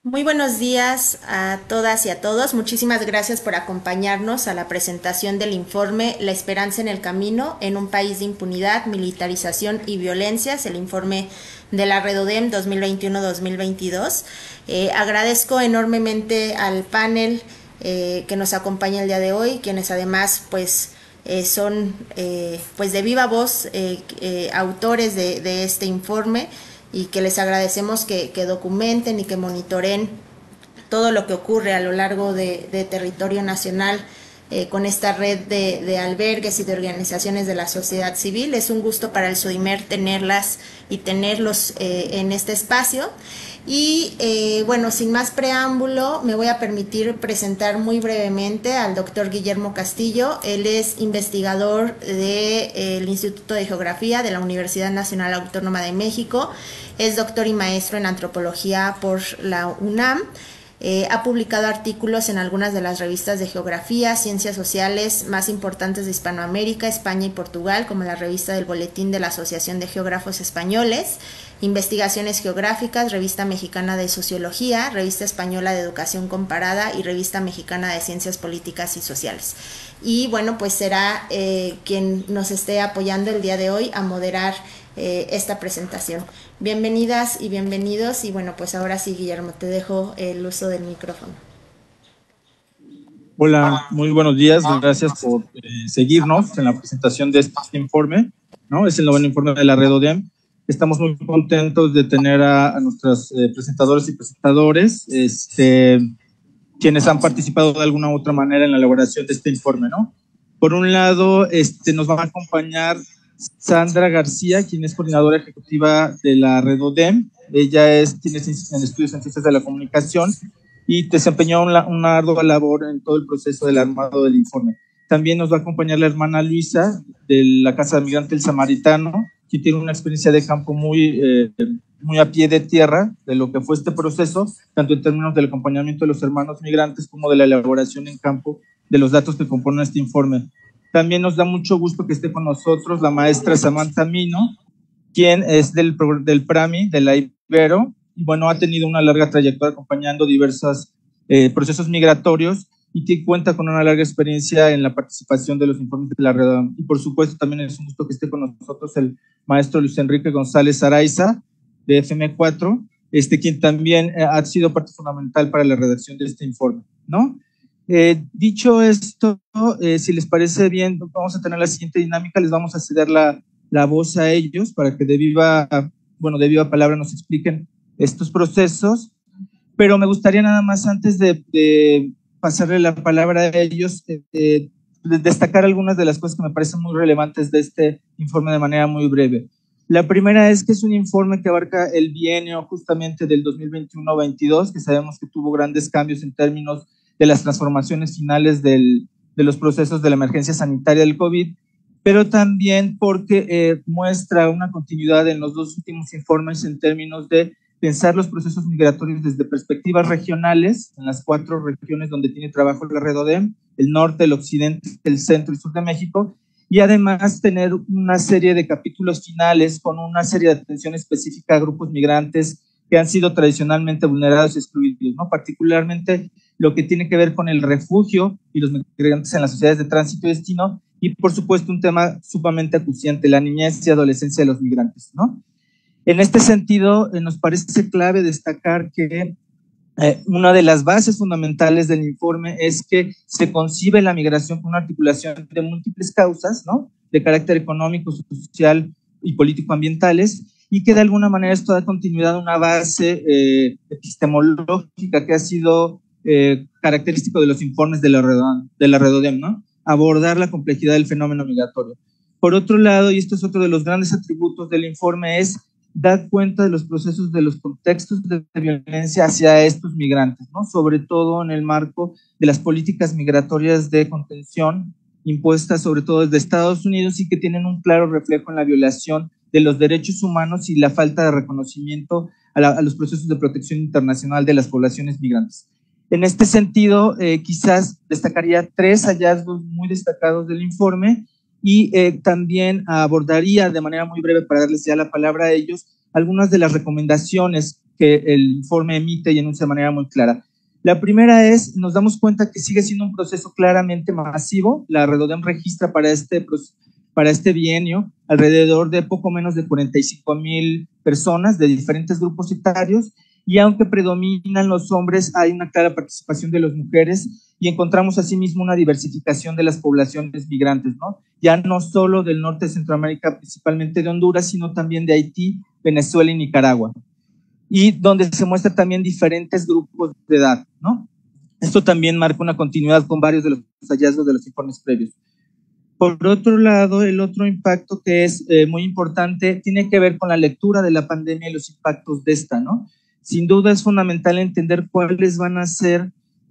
Muy buenos días a todas y a todos. Muchísimas gracias por acompañarnos a la presentación del informe La esperanza en el camino en un país de impunidad, militarización y violencias, el informe de la Redodem 2021-2022. Agradezco enormemente al panel que nos acompaña el día de hoy, quienes además son pues de viva voz autores de este informe, y que les agradecemos que documenten y que monitoreen todo lo que ocurre a lo largo de territorio nacional con esta red de albergues y de organizaciones de la sociedad civil. Es un gusto para el SODIMER tenerlas y tenerlos en este espacio. Y bueno, sin más preámbulo, me voy a permitir presentar muy brevemente al doctor Guillermo Castillo. Él es investigador del Instituto de Geografía de la Universidad Nacional Autónoma de México. Es doctor y maestro en antropología por la UNAM. Ha publicado artículos en algunas de las revistas de geografía, ciencias sociales más importantes de Hispanoamérica, España y Portugal, como la revista del Boletín de la Asociación de Geógrafos Españoles, Investigaciones Geográficas, Revista Mexicana de Sociología, Revista Española de Educación Comparada y Revista Mexicana de Ciencias Políticas y Sociales. Y bueno, pues será quien nos esté apoyando el día de hoy a moderar esta presentación. Bienvenidas y bienvenidos, y bueno, pues ahora sí, Guillermo, te dejo el uso del micrófono. Hola, muy buenos días, gracias por seguirnos en la presentación de este informe, ¿no? Es el noveno informe de la Redodem. Estamos muy contentos de tener a nuestros presentadores y presentadores, quienes han participado de alguna u otra manera en la elaboración de este informe, ¿no? Por un lado, nos va a acompañar Sandra García, quien es coordinadora ejecutiva de la Redodem. Ella tiene estudios en ciencias de la comunicación y desempeñó una ardua labor en todo el proceso del armado del informe. También nos va a acompañar la hermana Luisa de la Casa de Migrante El Samaritano, que tiene una experiencia de campo muy a pie de tierra de lo que fue este proceso, tanto en términos del acompañamiento de los hermanos migrantes como de la elaboración en campo de los datos que componen este informe. También nos da mucho gusto que esté con nosotros la maestra Samantha Mino, quien es del PRAMI, de la Ibero, y bueno, ha tenido una larga trayectoria acompañando diversos procesos migratorios y que cuenta con una larga experiencia en la participación de los informes de la red. Y por supuesto también es un gusto que esté con nosotros el maestro Luis Enrique González Araiza, de FM4, quien también ha sido parte fundamental para la redacción de este informe, ¿no? Dicho esto, si les parece bien, vamos a tener la siguiente dinámica. Les vamos a ceder la voz a ellos para que de viva palabra nos expliquen estos procesos, pero me gustaría nada más antes de pasarle la palabra a ellos, destacar algunas de las cosas que me parecen muy relevantes de este informe de manera muy breve. La primera es que es un informe que abarca el bienio justamente del 2021-22, que sabemos que tuvo grandes cambios en términos de las transformaciones finales de los procesos de la emergencia sanitaria del COVID, pero también porque muestra una continuidad en los dos últimos informes en términos de pensar los procesos migratorios desde perspectivas regionales, en las 4 regiones donde tiene trabajo la Redodem, el norte, el occidente, el centro y sur de México, y además tener una serie de capítulos finales con una serie de atención específica a grupos migrantes que han sido tradicionalmente vulnerados y excluidos, ¿no? Particularmente lo que tiene que ver con el refugio y los migrantes en las sociedades de tránsito y destino, y por supuesto un tema sumamente acuciante, la niñez y adolescencia de los migrantes, ¿no? En este sentido, nos parece clave destacar que una de las bases fundamentales del informe es que se concibe la migración como una articulación de múltiples causas, ¿no? De carácter económico, social y político-ambientales, y que de alguna manera esto da continuidad a una base epistemológica que ha sido característico de los informes de la Redodem, ¿no? Abordar la complejidad del fenómeno migratorio. Por otro lado, y esto es otro de los grandes atributos del informe, es dar cuenta de los procesos, de los contextos de violencia hacia estos migrantes, ¿no? Sobre todo en el marco de las políticas migratorias de contención impuestas sobre todo desde Estados Unidos y que tienen un claro reflejo en la violación de los derechos humanos y la falta de reconocimiento a los procesos de protección internacional de las poblaciones migrantes. En este sentido, quizás destacaría 3 hallazgos muy destacados del informe y también abordaría de manera muy breve, para darles ya la palabra a ellos, algunas de las recomendaciones que el informe emite y enuncia de manera muy clara. La primera es, nos damos cuenta que sigue siendo un proceso claramente masivo. La Redodem registra para este bienio alrededor de poco menos de 45,000 personas de diferentes grupos etarios, y aunque predominan los hombres, hay una clara participación de las mujeres y encontramos asimismo una diversificación de las poblaciones migrantes, ¿no? Ya no solo del norte de Centroamérica, principalmente de Honduras, sino también de Haití, Venezuela y Nicaragua, y donde se muestran también diferentes grupos de edad, ¿no? Esto también marca una continuidad con varios de los hallazgos de los informes previos. Por otro lado, el otro impacto que es muy importante tiene que ver con la lectura de la pandemia y los impactos de esta, ¿no? Sin duda es fundamental entender cuáles van a ser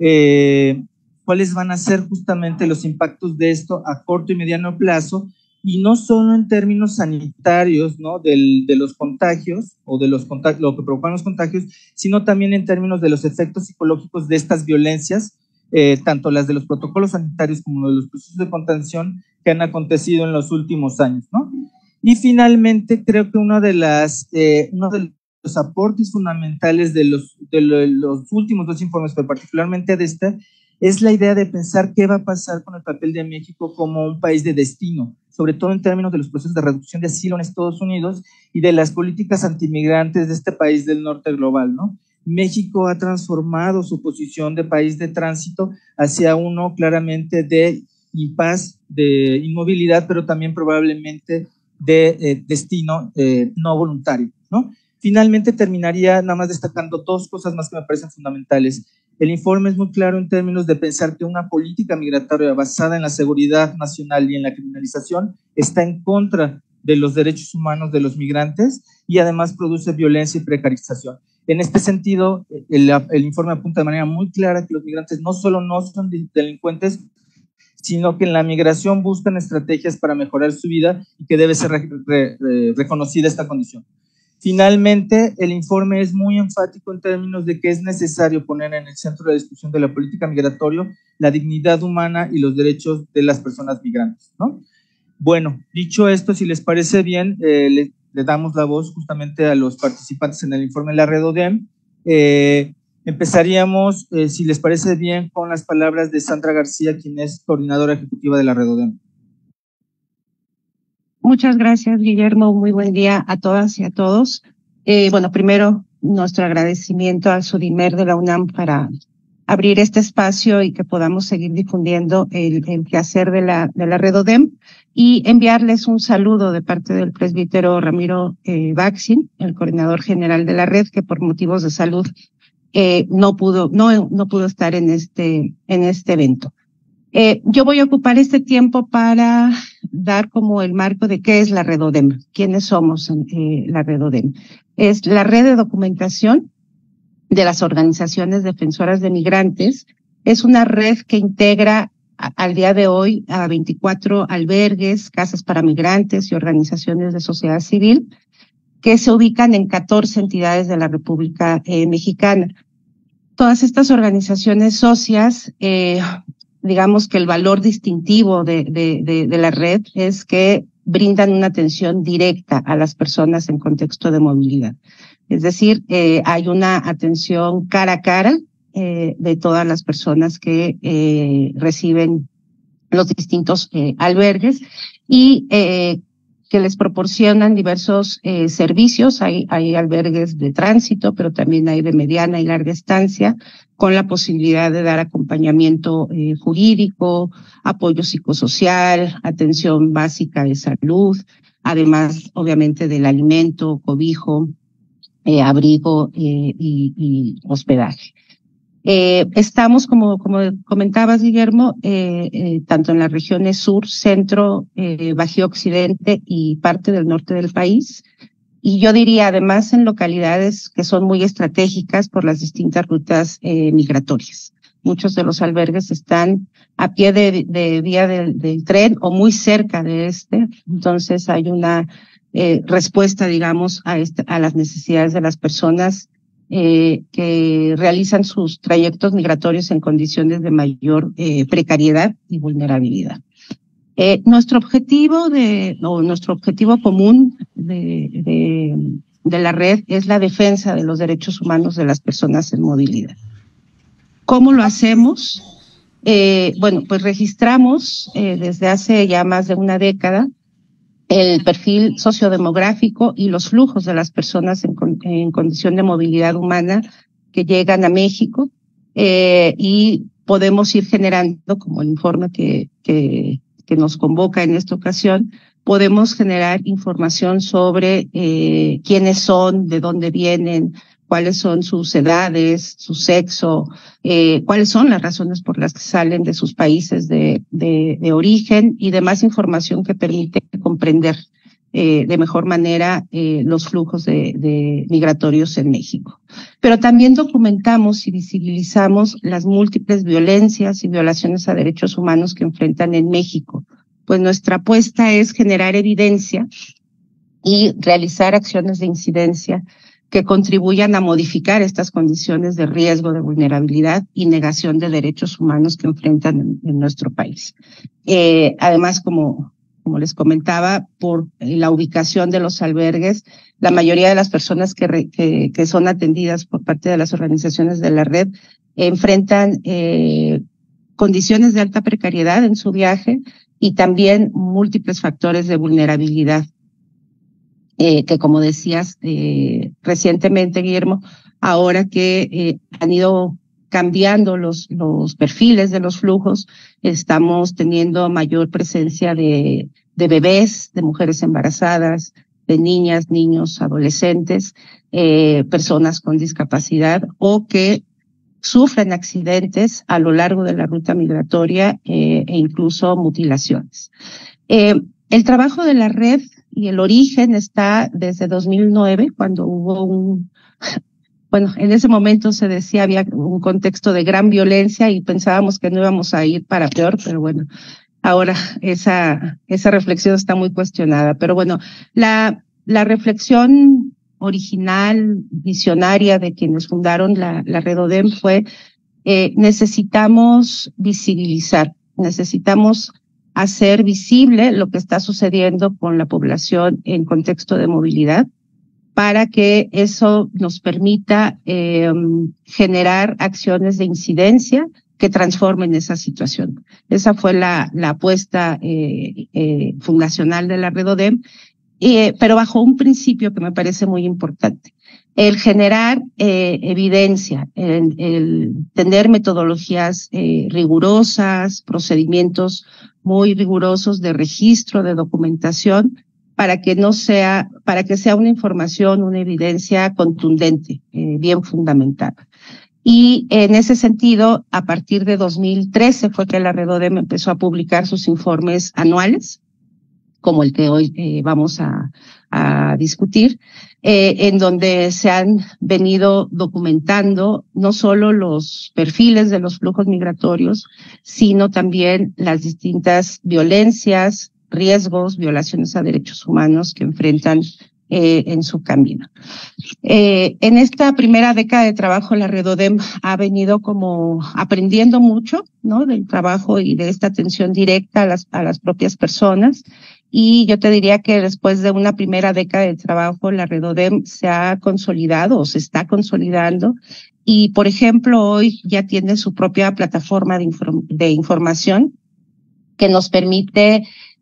justamente los impactos de esto a corto y mediano plazo, y no solo en términos sanitarios, ¿no? de los contagios o de lo que provocan los contagios, sino también en términos de los efectos psicológicos de estas violencias, tanto las de los protocolos sanitarios como de los procesos de contención que han acontecido en los últimos años, ¿no? Y finalmente, creo que uno de los aportes fundamentales de los últimos dos informes, pero particularmente de este, es la idea de pensar qué va a pasar con el papel de México como un país de destino, sobre todo en términos de los procesos de reducción de asilo en Estados Unidos y de las políticas antimigrantes de este país del norte global, ¿no? México ha transformado su posición de país de tránsito hacia uno claramente de impas, de inmovilidad, pero también probablemente de destino no voluntario, ¿no? Finalmente terminaría nada más destacando dos cosas más que me parecen fundamentales. El informe es muy claro en términos de pensar que una política migratoria basada en la seguridad nacional y en la criminalización está en contra de los derechos humanos de los migrantes y además produce violencia y precarización. En este sentido, el informe apunta de manera muy clara que los migrantes no solo no son delincuentes, sino que en la migración buscan estrategias para mejorar su vida y que debe ser reconocida esta condición. Finalmente, el informe es muy enfático en términos de que es necesario poner en el centro de la discusión de la política migratoria la dignidad humana y los derechos de las personas migrantes, ¿no? Bueno, dicho esto, si les parece bien, le damos la voz justamente a los participantes en el informe de la Redodem. Empezaríamos, si les parece bien, con las palabras de Sandra García, quien es coordinadora ejecutiva de la Redodem. Muchas gracias, Guillermo. Muy buen día a todas y a todos. Bueno, primero, nuestro agradecimiento al SUDIMER de la UNAM para abrir este espacio y que podamos seguir difundiendo el quehacer de la Redodem, y enviarles un saludo de parte del presbítero Ramiro Baxin, el coordinador general de la red, que por motivos de salud no pudo estar en este evento. Yo voy a ocupar este tiempo para dar como el marco de qué es la Redodem, quiénes somos la Redodem. Es la red de documentación de las organizaciones defensoras de migrantes. Es una red que integra al día de hoy a 24 albergues, casas para migrantes y organizaciones de sociedad civil que se ubican en 14 entidades de la República Mexicana. Todas estas organizaciones socias, digamos que el valor distintivo de la red es que brindan una atención directa a las personas en contexto de movilidad. Es decir, hay una atención cara a cara de todas las personas que reciben los distintos albergues y que les proporcionan diversos servicios. Hay albergues de tránsito, pero también hay de mediana y larga estancia, con la posibilidad de dar acompañamiento jurídico, apoyo psicosocial, atención básica de salud, además, obviamente, del alimento, cobijo, abrigo y hospedaje. Estamos, como comentabas, Guillermo, tanto en las regiones sur, centro, bajío occidente y parte del norte del país. Y yo diría, además, en localidades que son muy estratégicas por las distintas rutas migratorias. Muchos de los albergues están a pie de vía del tren o muy cerca de este. Entonces hay una respuesta, digamos, a las necesidades de las personas que realizan sus trayectos migratorios en condiciones de mayor precariedad y vulnerabilidad. Nuestro objetivo común de de la red es la defensa de los derechos humanos de las personas en movilidad. ¿Cómo lo hacemos? Bueno, pues registramos desde hace ya más de una década el perfil sociodemográfico y los flujos de las personas en condición de movilidad humana que llegan a México, y podemos ir generando, como el informe que nos convoca en esta ocasión, podemos generar información sobre quiénes son, de dónde vienen, cuáles son sus edades, su sexo, cuáles son las razones por las que salen de sus países de origen y demás información que permite comprender de mejor manera los flujos de migratorios en México. Pero también documentamos y visibilizamos las múltiples violencias y violaciones a derechos humanos que enfrentan en México. Pues nuestra apuesta es generar evidencia y realizar acciones de incidencia que contribuyan a modificar estas condiciones de riesgo, de vulnerabilidad y negación de derechos humanos que enfrentan en nuestro país. Además, como les comentaba, por la ubicación de los albergues, la mayoría de las personas que son atendidas por parte de las organizaciones de la red enfrentan condiciones de alta precariedad en su viaje y también múltiples factores de vulnerabilidad. Que como decías recientemente, Guillermo, ahora que han ido cambiando los perfiles de los flujos, estamos teniendo mayor presencia de bebés, de mujeres embarazadas, de niñas, niños, adolescentes, personas con discapacidad o que sufren accidentes a lo largo de la ruta migratoria e incluso mutilaciones. El trabajo de la red y el origen está desde 2009, cuando hubo bueno, en ese momento se decía había un contexto de gran violencia y pensábamos que no íbamos a ir para peor, pero bueno, ahora esa reflexión está muy cuestionada. Pero bueno, la reflexión original, visionaria de quienes fundaron la Red ODEM fue necesitamos visibilizar, necesitamos hacer visible lo que está sucediendo con la población en contexto de movilidad para que eso nos permita generar acciones de incidencia que transformen esa situación. Esa fue la apuesta fundacional de la Red ODEM, pero bajo un principio que me parece muy importante. El generar evidencia, el tener metodologías rigurosas, procedimientos muy rigurosos de registro, de documentación, para que sea una información, una evidencia contundente, bien fundamentada. Y en ese sentido, a partir de 2013 fue que la Red ODEM empezó a publicar sus informes anuales, como el que hoy vamos a discutir, en donde se han venido documentando no solo los perfiles de los flujos migratorios, sino también las distintas violencias, riesgos, violaciones a derechos humanos que enfrentan en su camino. En esta primera década de trabajo, la Red ODEM ha venido como aprendiendo mucho, ¿no?, del trabajo y de esta atención directa a las propias personas. Y yo te diría que después de una primera década de trabajo, la Red ODEM se ha consolidado o se está consolidando. Y, por ejemplo, hoy ya tiene su propia plataforma de información que nos permite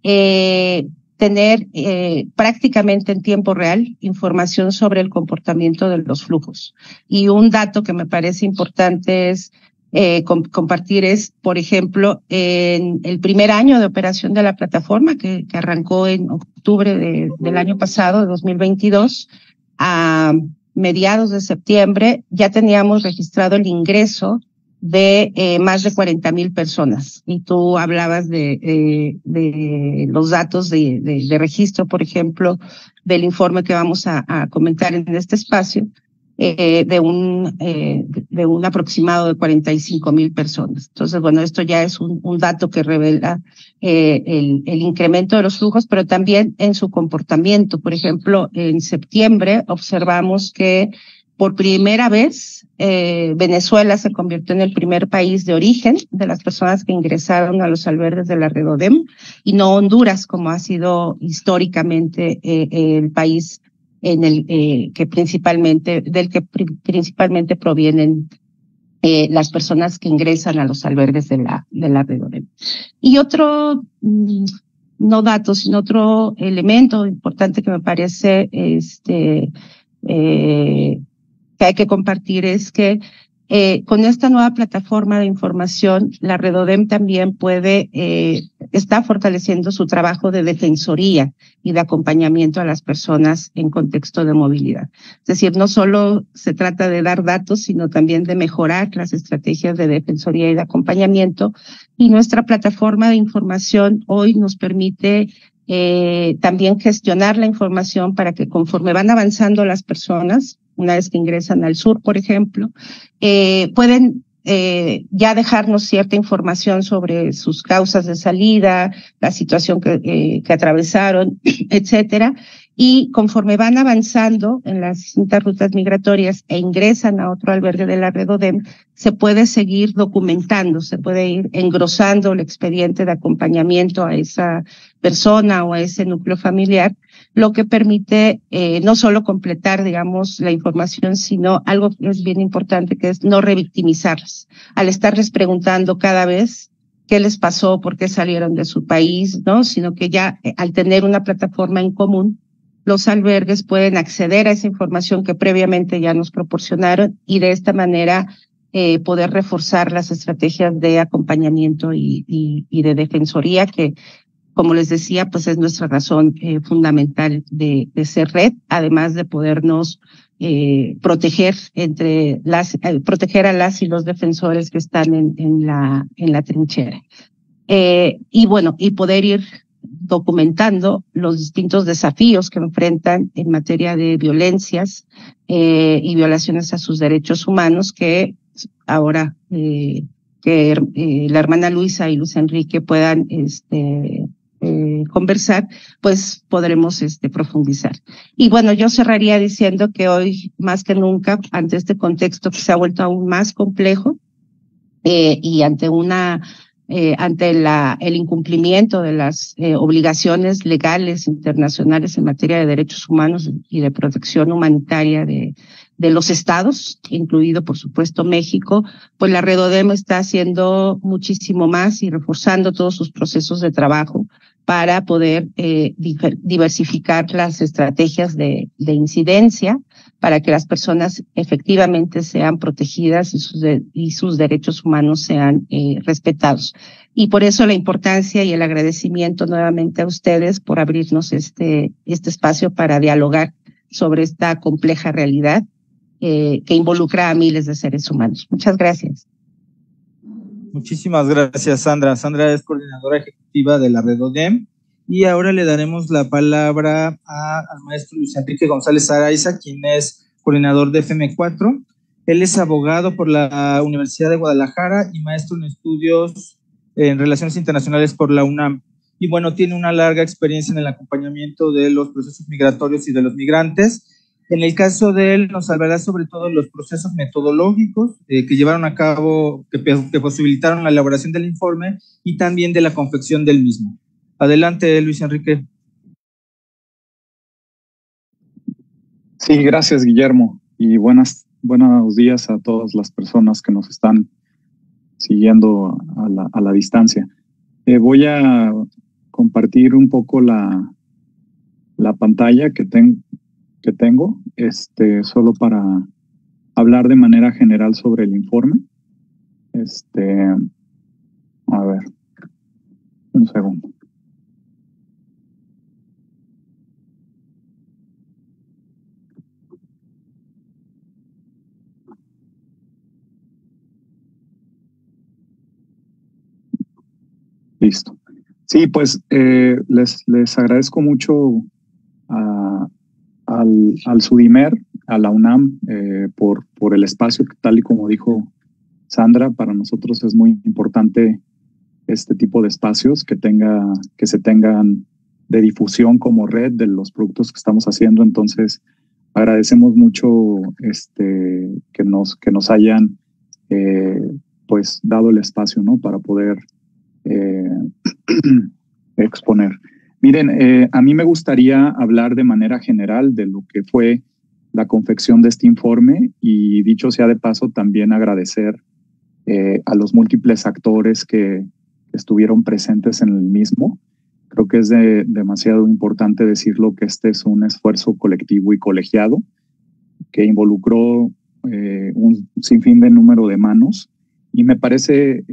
tener prácticamente en tiempo real información sobre el comportamiento de los flujos. Y un dato que me parece importante es compartir es, por ejemplo, en el primer año de operación de la plataforma, que arrancó en octubre del año pasado, de 2022, a mediados de septiembre, ya teníamos registrado el ingreso de más de 40,000 personas. Y tú hablabas de los datos de registro, por ejemplo, del informe que vamos a comentar en este espacio, de un aproximado de 45,000 personas. Entonces, bueno, esto ya es un dato que revela el incremento de los flujos, pero también en su comportamiento. Por ejemplo, en septiembre observamos que por primera vez Venezuela se convirtió en el primer país de origen de las personas que ingresaron a los albergues de la Red ODEM, y no Honduras, como ha sido históricamente el país del que principalmente provienen las personas que ingresan a los albergues de la Redodem. Y otro, no datos, sino otro elemento importante que me parece que hay que compartir es que con esta nueva plataforma de información, la Redodem también está fortaleciendo su trabajo de defensoría y de acompañamiento a las personas en contexto de movilidad. Es decir, no solo se trata de dar datos, sino también de mejorar las estrategias de defensoría y de acompañamiento. Y nuestra plataforma de información hoy nos permite también gestionar la información para que conforme van avanzando las personas, una vez que ingresan al sur, por ejemplo, pueden ya dejarnos cierta información sobre sus causas de salida, la situación que atravesaron, etcétera. Y conforme van avanzando en las distintas rutas migratorias e ingresan a otro albergue de la Redodem, se puede seguir documentando, se puede ir engrosando el expediente de acompañamiento a esa persona o a ese núcleo familiar, lo que permite no solo completar, digamos, la información, sino algo que es bien importante, que es no revictimizarlas. Al estarles preguntando cada vez qué les pasó, por qué salieron de su país, ¿no? Sino que ya al tener una plataforma en común, los albergues pueden acceder a esa información que previamente ya nos proporcionaron y de esta manera poder reforzar las estrategias de acompañamiento y de defensoría que, como les decía, pues es nuestra razón fundamental de ser red, además de podernos proteger proteger a las y los defensores que están en la trinchera. Y bueno, y poder ir documentando los distintos desafíos que enfrentan en materia de violencias y violaciones a sus derechos humanos que ahora que la hermana Luisa y Luis Enrique puedan conversar, pues podremos profundizar. Y bueno, yo cerraría diciendo que hoy más que nunca, ante este contexto que se ha vuelto aún más complejo y ante el incumplimiento de las obligaciones legales internacionales en materia de derechos humanos y de protección humanitaria de los estados, incluido por supuesto México, pues la Redodem está haciendo muchísimo más y reforzando todos sus procesos de trabajo para poder diversificar las estrategias de incidencia para que las personas efectivamente sean protegidas y sus derechos humanos sean respetados. Y por eso la importancia y el agradecimiento nuevamente a ustedes por abrirnos este espacio para dialogar sobre esta compleja realidad que involucra a miles de seres humanos. Muchas gracias. Muchísimas gracias, Sandra. Sandra es coordinadora ejecutiva de la Redodem. Y ahora le daremos la palabra al maestro Luis Enrique González Araiza, quien es coordinador de FM4. Él es abogado por la Universidad de Guadalajara y maestro en estudios en Relaciones Internacionales por la UNAM. Y bueno, tiene una larga experiencia en el acompañamiento de los procesos migratorios y de los migrantes. En el caso de él, nos hablará sobre todo los procesos metodológicos que llevaron a cabo, que posibilitaron la elaboración del informe y también de la confección del mismo. Adelante, Luis Enrique. Sí, gracias, Guillermo, y buenos días a todas las personas que nos están siguiendo a la distancia. Voy a compartir un poco la pantalla que tengo, solo para hablar de manera general sobre el informe. A ver, un segundo. Listo. Sí, pues les agradezco mucho al SUDIMER, a la UNAM, por el espacio que, tal y como dijo Sandra, para nosotros es muy importante este tipo de espacios que se tengan de difusión como red de los productos que estamos haciendo. Entonces, agradecemos mucho que nos hayan pues dado el espacio, ¿no?, para poder exponer. Miren, a mí me gustaría hablar de manera general de lo que fue la confección de este informe y, dicho sea de paso, también agradecer a los múltiples actores que estuvieron presentes en el mismo. Creo que es demasiado importante decirlo, que este es un esfuerzo colectivo y colegiado que involucró un sinfín de número de manos, y me parece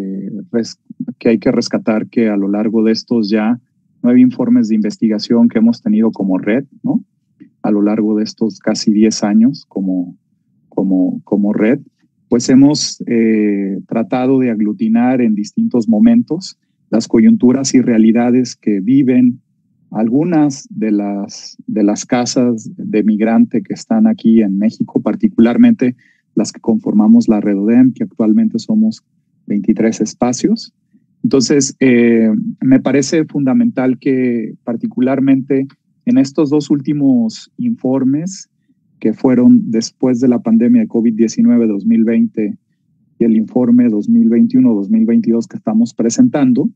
que hay que rescatar que a lo largo de estos ya 9 informes de investigación que hemos tenido como red, ¿no? A lo largo de estos casi 10 años como red, pues hemos tratado de aglutinar en distintos momentos las coyunturas y realidades que viven algunas de las casas de migrante que están aquí en México, particularmente las que conformamos la Redodem, que actualmente somos 23 espacios. Entonces, me parece fundamental que particularmente en estos 2 últimos informes, que fueron después de la pandemia de COVID-19 2020 y el informe 2021-2022 que estamos presentando,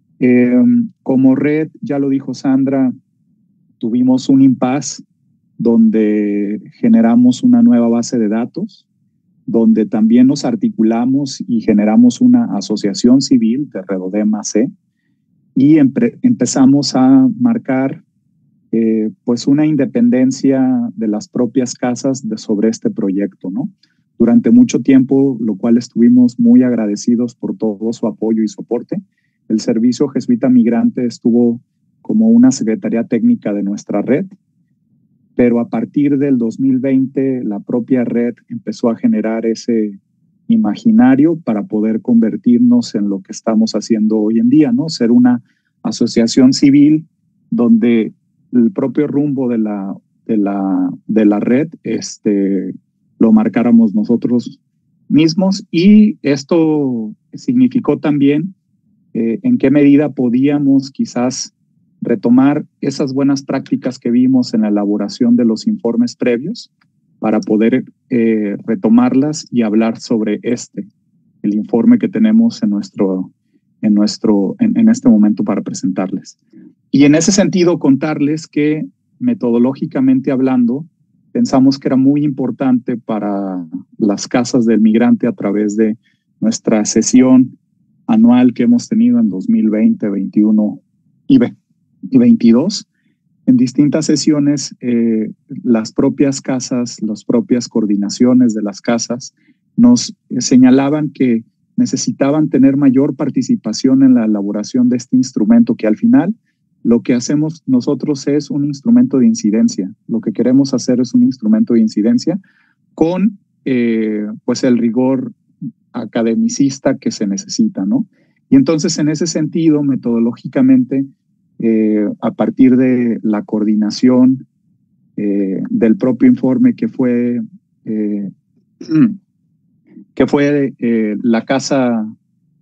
como red, ya lo dijo Sandra, tuvimos un impasse donde generamos una nueva base de datos, donde también nos articulamos y generamos una asociación civil de Redodem AC, y empezamos a marcar pues una independencia de las propias casas sobre este proyecto, ¿no? Durante mucho tiempo, lo cual estuvimos muy agradecidos por todo su apoyo y soporte. El Servicio Jesuita Migrante estuvo como una secretaría técnica de nuestra red, pero a partir del 2020 la propia red empezó a generar ese imaginario para poder convertirnos en lo que estamos haciendo hoy en día, ¿no? Ser una asociación civil donde el propio rumbo de la red lo marcáramos nosotros mismos, y esto significó también en qué medida podíamos quizás retomar esas buenas prácticas que vimos en la elaboración de los informes previos para poder retomarlas y hablar sobre el informe que tenemos en este momento para presentarles. Y en ese sentido, contarles que metodológicamente hablando, pensamos que era muy importante para las casas del migrante, a través de nuestra sesión anual que hemos tenido en 2020, 21 y 22, en distintas sesiones, las propias casas, las propias coordinaciones de las casas nos señalaban que necesitaban tener mayor participación en la elaboración de este instrumento, que al final lo que hacemos nosotros es un instrumento de incidencia. Lo que queremos hacer es un instrumento de incidencia con pues el rigor academicista que se necesita, ¿no? Y entonces, en ese sentido, metodológicamente, a partir de la coordinación del propio informe que fue la casa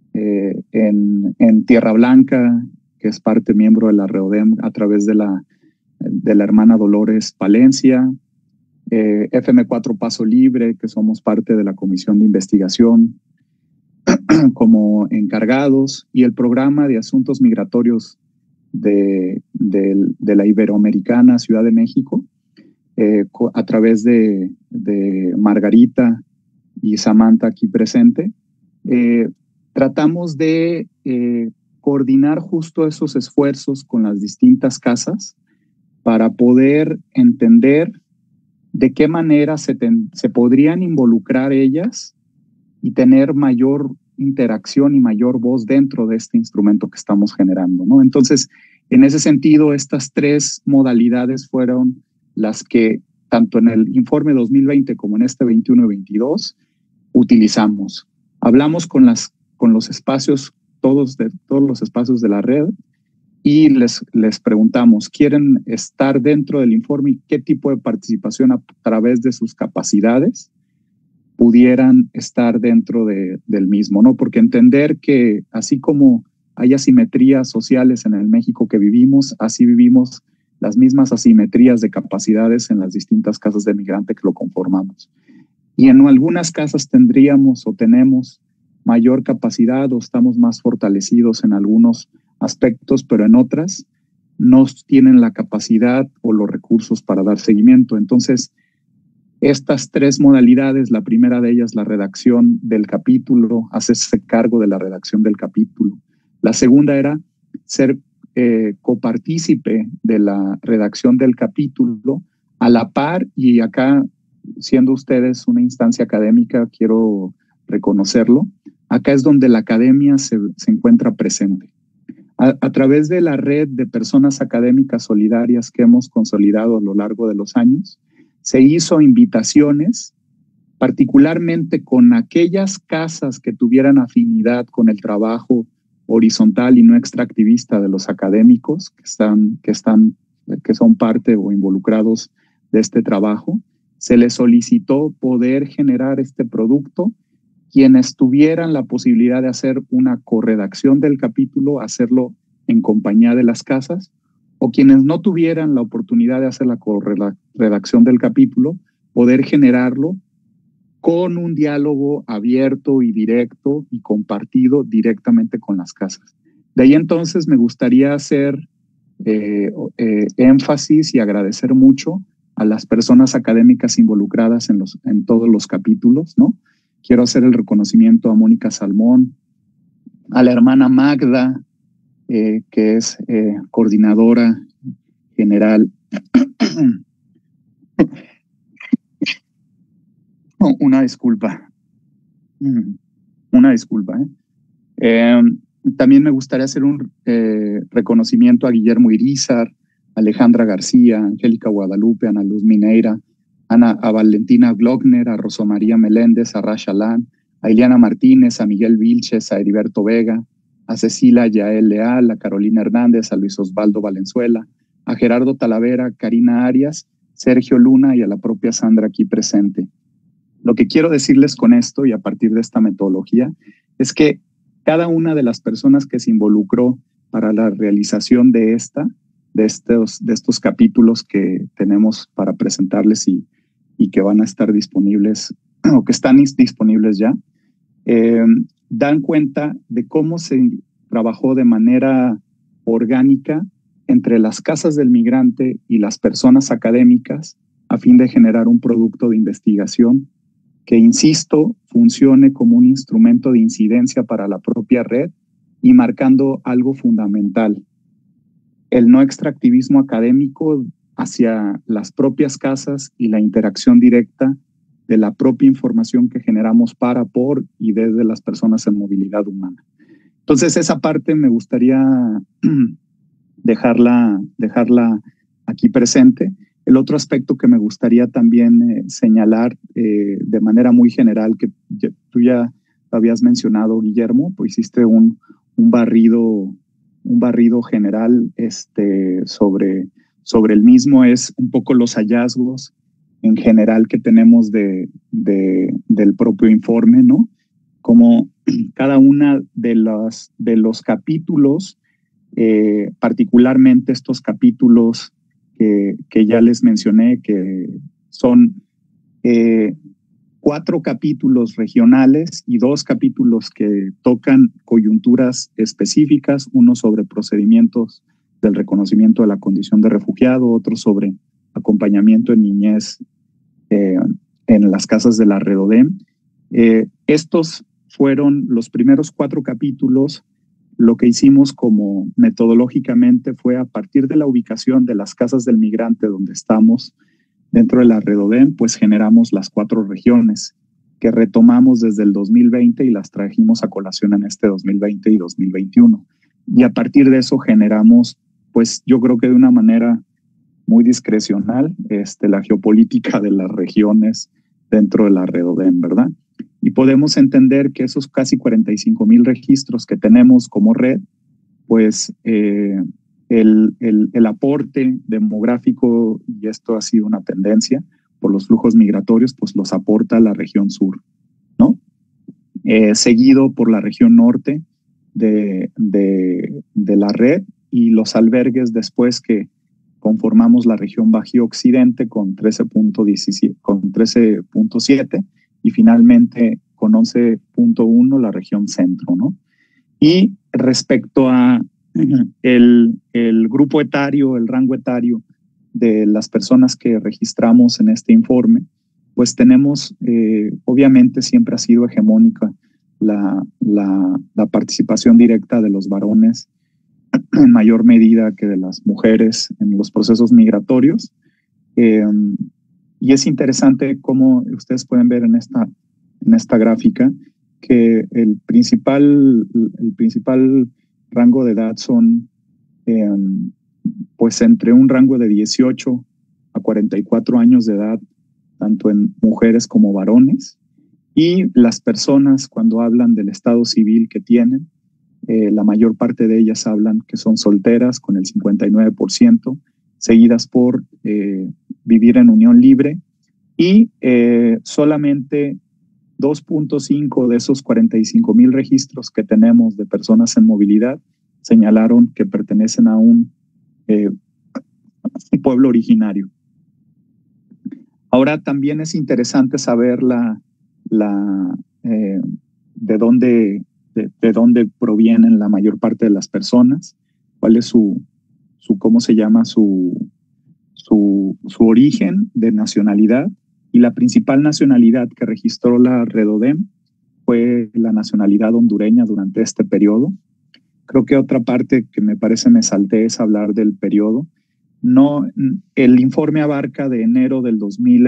en Tierra Blanca, que es parte miembro de la Redodem a través de la hermana Dolores Palencia, FM4 Paso Libre, que somos parte de la comisión de investigación como encargados, y el programa de asuntos migratorios de la Iberoamericana Ciudad de México, a través de Margarita y Samantha aquí presente, tratamos de coordinar justo esos esfuerzos con las distintas casas para poder entender de qué manera se podrían involucrar ellas y tener mayor interacción y mayor voz dentro de este instrumento que estamos generando, ¿no? Entonces, en ese sentido, estas 3 modalidades fueron las que, tanto en el informe 2020 como en este 21 y 22, utilizamos. Hablamos con los espacios, todos los espacios de la red, y les preguntamos, ¿quieren estar dentro del informe y qué tipo de participación a través de sus capacidades pudieran estar dentro del mismo, ¿no? Porque entender que así como hay asimetrías sociales en el México que vivimos, así vivimos las mismas asimetrías de capacidades en las distintas casas de migrante que lo conformamos. Y en algunas casas tendríamos o tenemos mayor capacidad o estamos más fortalecidos en algunos aspectos, pero en otras no tienen la capacidad o los recursos para dar seguimiento. Entonces, estas tres modalidades, la primera de ellas, la redacción del capítulo, hacerse cargo de la redacción del capítulo. La segunda era ser copartícipe de la redacción del capítulo a la par, y acá, siendo ustedes una instancia académica, quiero reconocerlo, acá es donde la academia se encuentra presente. A través de la red de personas académicas solidarias que hemos consolidado a lo largo de los años, se hizo invitaciones, particularmente con aquellas casas que tuvieran afinidad con el trabajo horizontal y no extractivista de los académicos que son parte o involucrados de este trabajo. Se les solicitó poder generar este producto. Quienes tuvieran la posibilidad de hacer una corredacción del capítulo, hacerlo en compañía de las casas, o quienes no tuvieran la oportunidad de hacer la redacción del capítulo, poder generarlo con un diálogo abierto y directo y compartido directamente con las casas. De ahí entonces me gustaría hacer énfasis y agradecer mucho a las personas académicas involucradas en todos los capítulos, ¿no? Quiero hacer el reconocimiento a Mónica Salmón, a la hermana Magda, que es coordinadora general. Una disculpa. También me gustaría hacer un reconocimiento a Guillermo Irizar, Alejandra García, Angélica Guadalupe, Ana Luz Mineira, a Valentina Glockner, a Rosa María Meléndez, a Rasha Lan, a Ileana Martínez, a Miguel Vilches, a Heriberto Vega, a Cecilia Yael Leal, a Carolina Hernández, a Luis Osvaldo Valenzuela, a Gerardo Talavera, Karina Arias, Sergio Luna y a la propia Sandra aquí presente. Lo que quiero decirles con esto y a partir de esta metodología es que cada una de las personas que se involucró para la realización de estos capítulos que tenemos para presentarles y que van a estar disponibles o que están disponibles ya, dan cuenta de cómo se trabajó de manera orgánica entre las casas del migrante y las personas académicas a fin de generar un producto de investigación que, insisto, funcione como un instrumento de incidencia para la propia red y marcando algo fundamental: el no extractivismo académico hacia las propias casas y la interacción directa de la propia información que generamos para, por y desde las personas en movilidad humana. Entonces, esa parte me gustaría dejarla aquí presente. El otro aspecto que me gustaría también señalar de manera muy general, que tú ya habías mencionado, Guillermo, pues hiciste un barrido general sobre el mismo, es un poco los hallazgos en general que tenemos del propio informe, ¿no? Como cada una de los capítulos, particularmente estos capítulos que ya les mencioné, que son 4 capítulos regionales y 2 capítulos que tocan coyunturas específicas, uno sobre procedimientos del reconocimiento de la condición de refugiado, otro sobre acompañamiento en niñez en las casas de la Redodem. Estos fueron los primeros 4 capítulos. Lo que hicimos como metodológicamente fue, a partir de la ubicación de las casas del migrante donde estamos dentro de la Redodem, pues generamos las 4 regiones que retomamos desde el 2020 y las trajimos a colación en este 2020 y 2021. Y a partir de eso generamos, pues yo creo que de una manera muy discrecional, la geopolítica de las regiones dentro de la Redodem, ¿verdad? Y podemos entender que esos casi 45,000 registros que tenemos como red, pues el aporte demográfico, y esto ha sido una tendencia por los flujos migratorios, pues los aporta la región sur, ¿no? Seguido por la región norte de la red, y los albergues después que conformamos la región Bajío Occidente con 13.7 y finalmente con 11.1 la región centro, ¿no? Y respecto a el grupo etario, el rango etario de las personas que registramos en este informe, pues tenemos, obviamente siempre ha sido hegemónica la participación directa de los varones en mayor medida que de las mujeres en los procesos migratorios. Y es interesante cómo ustedes pueden ver en esta gráfica que el principal rango de edad son pues entre un rango de 18 a 44 años de edad, tanto en mujeres como varones. Y las personas, cuando hablan del estado civil que tienen, la mayor parte de ellas hablan que son solteras, con el 59%, seguidas por vivir en unión libre, y solamente 2.5 de esos 45,000 registros que tenemos de personas en movilidad señalaron que pertenecen a un pueblo originario. Ahora también es interesante saber de dónde provienen la mayor parte de las personas, cuál es su origen de nacionalidad, y la principal nacionalidad que registró la Redodem fue la nacionalidad hondureña durante este periodo. Creo que otra parte que me parece me salté es hablar del periodo. No, el informe abarca de enero del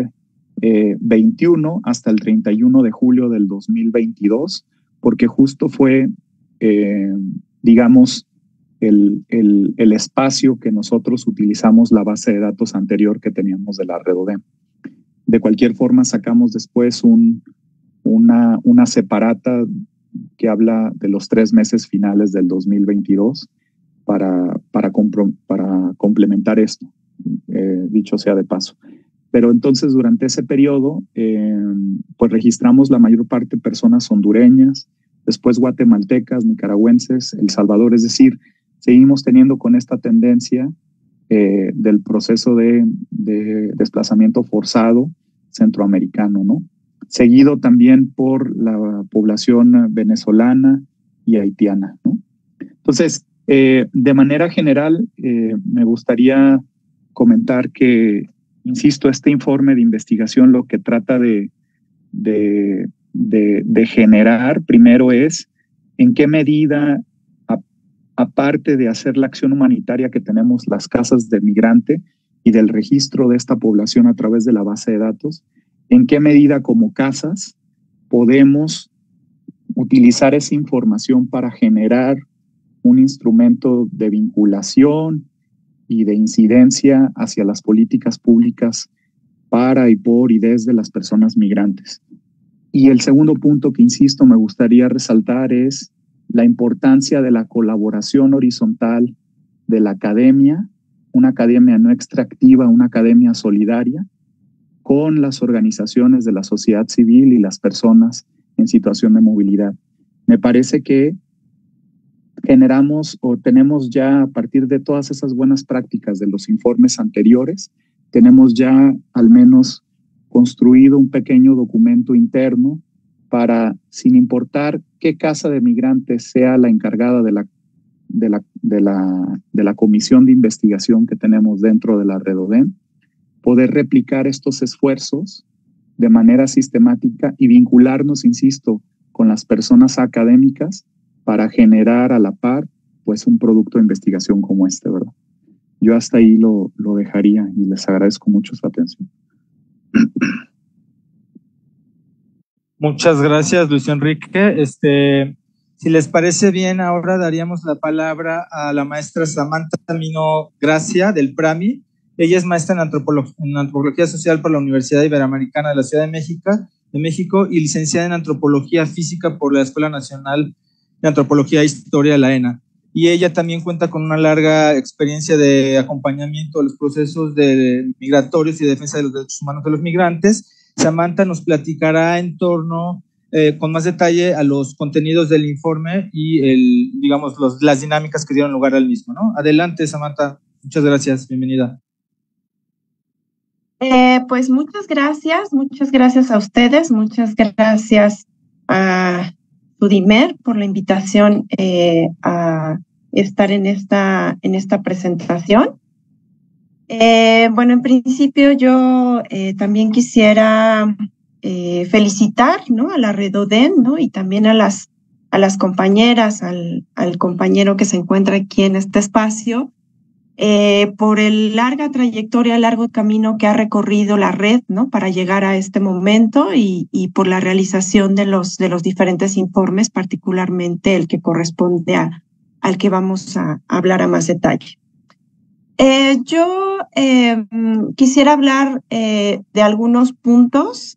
2021 hasta el 31 de julio del 2022, porque justo fue, digamos, el espacio que nosotros utilizamos la base de datos anterior que teníamos de la Redodem. De cualquier forma, sacamos después una separata que habla de los 3 meses finales del 2022 para complementar esto, dicho sea de paso. Pero entonces, durante ese periodo, pues registramos la mayor parte de personas hondureñas, después guatemaltecas, nicaragüenses, El Salvador, es decir, seguimos teniendo con esta tendencia del proceso de desplazamiento forzado centroamericano, ¿no? Seguido también por la población venezolana y haitiana, ¿no? Entonces, de manera general, me gustaría comentar que, insisto, este informe de investigación lo que trata de generar primero es en qué medida, aparte de hacer la acción humanitaria que tenemos las casas de migrante y del registro de esta población a través de la base de datos, en qué medida como casas podemos utilizar esa información para generar un instrumento de vinculación y de incidencia hacia las políticas públicas para y por y desde las personas migrantes. Y el segundo punto que, insisto, me gustaría resaltar es la importancia de la colaboración horizontal de la academia, una academia no extractiva, una academia solidaria, con las organizaciones de la sociedad civil y las personas en situación de movilidad. Me parece que generamos o tenemos ya, a partir de todas esas buenas prácticas de los informes anteriores, tenemos ya al menos construido un pequeño documento interno para, sin importar qué casa de migrantes sea la encargada de la comisión de investigación que tenemos dentro de la Redodem, poder replicar estos esfuerzos de manera sistemática y vincularnos, insisto, con las personas académicas para generar a la par pues un producto de investigación como este, ¿verdad? Yo hasta ahí lo dejaría y les agradezco mucho su atención. Muchas gracias, Luis Enrique. Si les parece bien, ahora daríamos la palabra a la maestra Samantha Mino Gracia del PRAMI. Ella es maestra en Antropología Social por la Universidad Iberoamericana de la Ciudad de México y licenciada en Antropología Física por la Escuela Nacional de Antropología e Historia de la ENA. Y ella también cuenta con una larga experiencia de acompañamiento a los procesos migratorios y de defensa de los derechos humanos de los migrantes. Samantha nos platicará en torno, con más detalle, a los contenidos del informe y, las dinámicas que dieron lugar al mismo, ¿no? Adelante, Samantha. Muchas gracias. Bienvenida. Pues muchas gracias a ustedes, muchas gracias a Sudimer por la invitación a estar en esta presentación. Bueno, en principio yo también quisiera felicitar, ¿no?, a la Redodem, ¿no?, y también a las compañeras, al compañero que se encuentra aquí en este espacio, por el larga trayectoria, largo camino que ha recorrido la red, ¿no?, para llegar a este momento y por la realización de los diferentes informes, particularmente el que corresponde al que vamos a hablar a más detalle. Yo quisiera hablar de algunos puntos,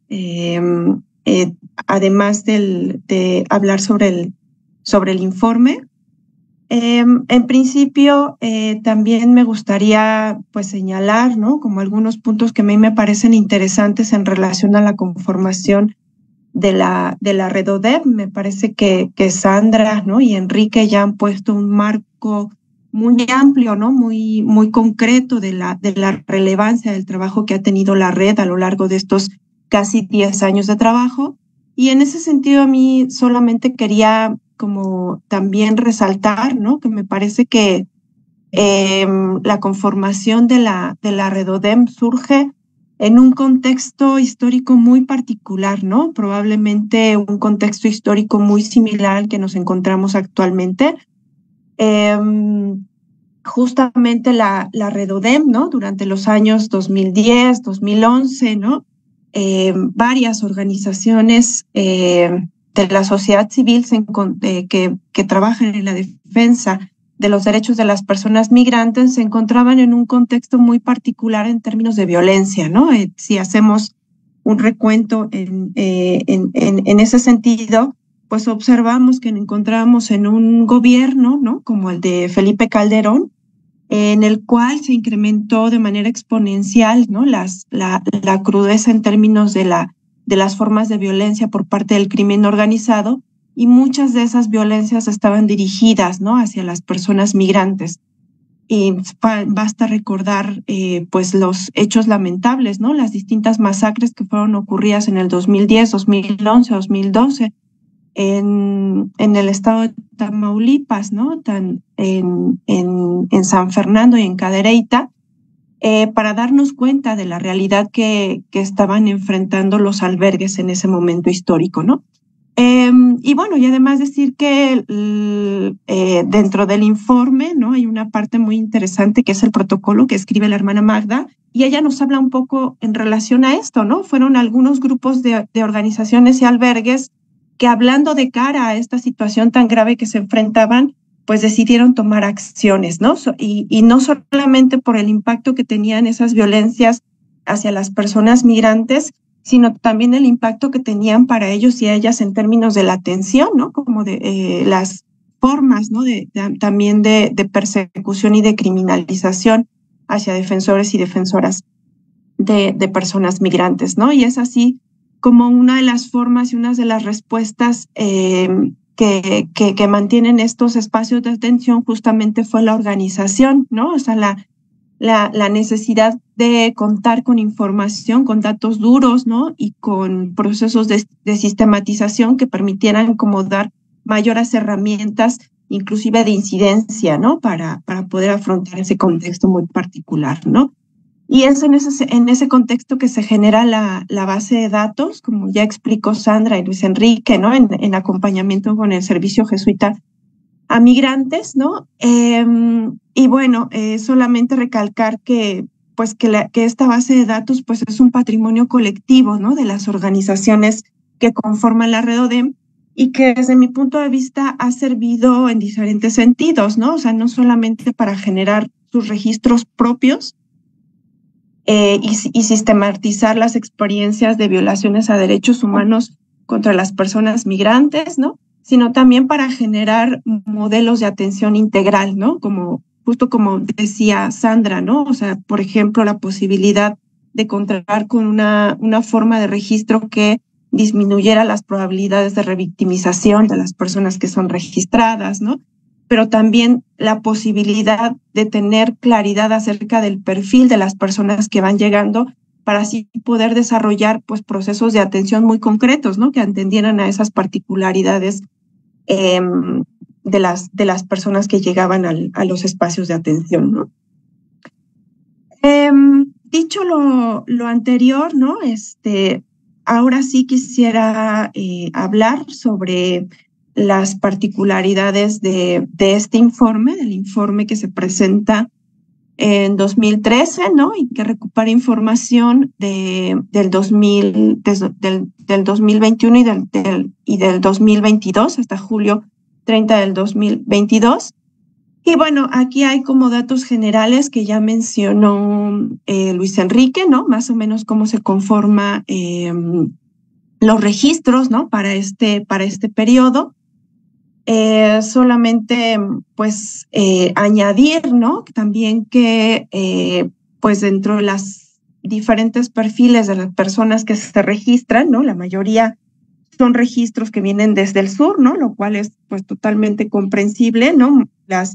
además de hablar sobre el informe. En principio, también me gustaría pues señalar, ¿no?, como algunos puntos que a mí me parecen interesantes en relación a la conformación de la Redodem. Me parece que Sandra, ¿no?, y Enrique ya han puesto un marco muy amplio, ¿no?, muy concreto de la relevancia del trabajo que ha tenido la red a lo largo de estos casi 10 años de trabajo. Y en ese sentido a mí solamente quería como también resaltar, ¿no?, que me parece que la conformación de la Redodem surge en un contexto histórico muy particular, ¿no? Probablemente un contexto histórico muy similar al que nos encontramos actualmente. Justamente la Redodem, ¿no?, durante los años 2010, 2011, ¿no?, varias organizaciones de la sociedad civil que trabajan en la defensa de los derechos de las personas migrantes se encontraban en un contexto muy particular en términos de violencia, ¿no? Si hacemos un recuento en ese sentido, pues observamos que nos encontramos en un gobierno, ¿no?, como el de Felipe Calderón, en el cual se incrementó de manera exponencial, ¿no?, la crudeza en términos de las formas de violencia por parte del crimen organizado, y muchas de esas violencias estaban dirigidas, ¿no?, hacia las personas migrantes. Y basta recordar pues los hechos lamentables, ¿no?, las distintas masacres que fueron ocurridas en el 2010, 2011, 2012 en el estado de Tamaulipas, ¿no?, en San Fernando y en Cadereyta, para darnos cuenta de la realidad que estaban enfrentando los albergues en ese momento histórico, ¿no? Y bueno, y además decir que dentro del informe, ¿no?, hay una parte muy interesante que es el protocolo que escribe la hermana Magda, y ella nos habla un poco en relación a esto, ¿no? Fueron algunos grupos de organizaciones y albergues que, hablando de cara a esta situación tan grave que se enfrentaban, pues decidieron tomar acciones, ¿no? Y no solamente por el impacto que tenían esas violencias hacia las personas migrantes, sino también el impacto que tenían para ellos y ellas en términos de la atención, ¿no?, como de las formas, ¿no?, también de persecución y de criminalización hacia defensores y defensoras de personas migrantes, ¿no? Y es así como una de las formas y una de las respuestas que mantienen estos espacios de atención justamente fue la organización, ¿no? O sea, la necesidad de contar con información, con datos duros, ¿no?, y con procesos de sistematización que permitieran como dar mayores herramientas, inclusive de incidencia, ¿no?, para poder afrontar ese contexto muy particular, ¿no? Y es en ese contexto que se genera la base de datos, como ya explicó Sandra y Luis Enrique, ¿no?, en acompañamiento con el servicio jesuita a migrantes, ¿no? Y bueno, solamente recalcar que esta base de datos pues es un patrimonio colectivo, ¿no?, de las organizaciones que conforman la Redodem, y que desde mi punto de vista ha servido en diferentes sentidos, ¿no? O sea, no solamente para generar sus registros propios y sistematizar las experiencias de violaciones a derechos humanos contra las personas migrantes, ¿no?, sino también para generar modelos de atención integral, ¿no?, justo como decía Sandra, ¿no? O sea, por ejemplo, la posibilidad de contar con una forma de registro que disminuyera las probabilidades de revictimización de las personas que son registradas, ¿no? Pero también la posibilidad de tener claridad acerca del perfil de las personas que van llegando, para así poder desarrollar pues procesos de atención muy concretos, ¿no?, que atendieran a esas particularidades las personas que llegaban a los espacios de atención, ¿no? Dicho lo anterior, ¿no? Ahora sí quisiera hablar sobre las particularidades de este informe, del informe que se presenta en 2013, ¿no? Y que recupera información del 2021 y del 2022 hasta julio 30 del 2022. Y bueno, aquí hay como datos generales que ya mencionó Luis Enrique, ¿no? Más o menos cómo se conforma los registros, ¿no? Para este periodo. Solamente, pues, añadir, ¿no? También que, pues, dentro de las diferentes perfiles de las personas que se registran, ¿no? La mayoría son registros que vienen desde el sur, ¿no? Lo cual es, pues, totalmente comprensible, ¿no?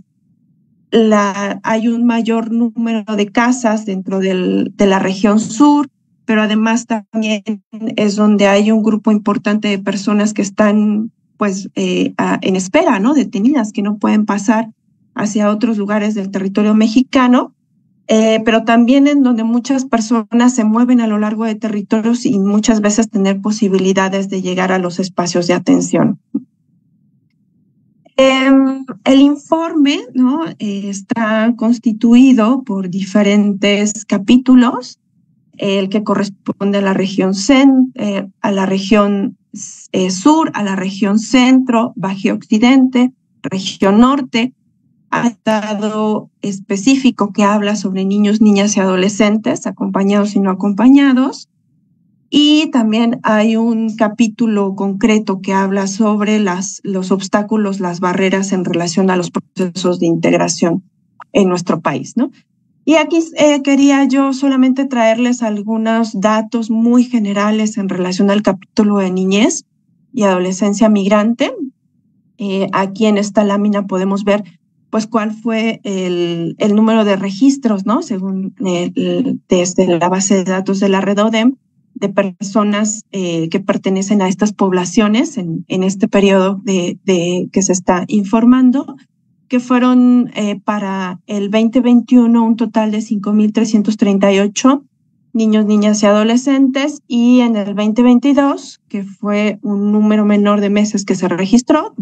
Hay un mayor número de casas dentro de la región sur, pero además también es donde hay un grupo importante de personas que están, pues, en espera, ¿no? Detenidas, que no pueden pasar hacia otros lugares del territorio mexicano, pero también en donde muchas personas se mueven a lo largo de territorios y muchas veces tener posibilidades de llegar a los espacios de atención. El informe, ¿no? Está constituido por diferentes capítulos, el que corresponde a la región sur, a la región centro, Bajo Occidente, región norte. Hay un estado específico que habla sobre niños, niñas y adolescentes, acompañados y no acompañados. Y también hay un capítulo concreto que habla sobre los obstáculos, las barreras en relación a los procesos de integración en nuestro país, ¿no? Y aquí quería yo solamente traerles algunos datos muy generales en relación al capítulo de niñez y adolescencia migrante. Aquí en esta lámina podemos ver, pues, cuál fue el número de registros, ¿no? Según desde la base de datos de la Redodem, de personas que pertenecen a estas poblaciones en este periodo que se está informando, que fueron para el 2021 un total de 5,338 niños, niñas y adolescentes, y en el 2022, que fue un número menor de meses que se registró,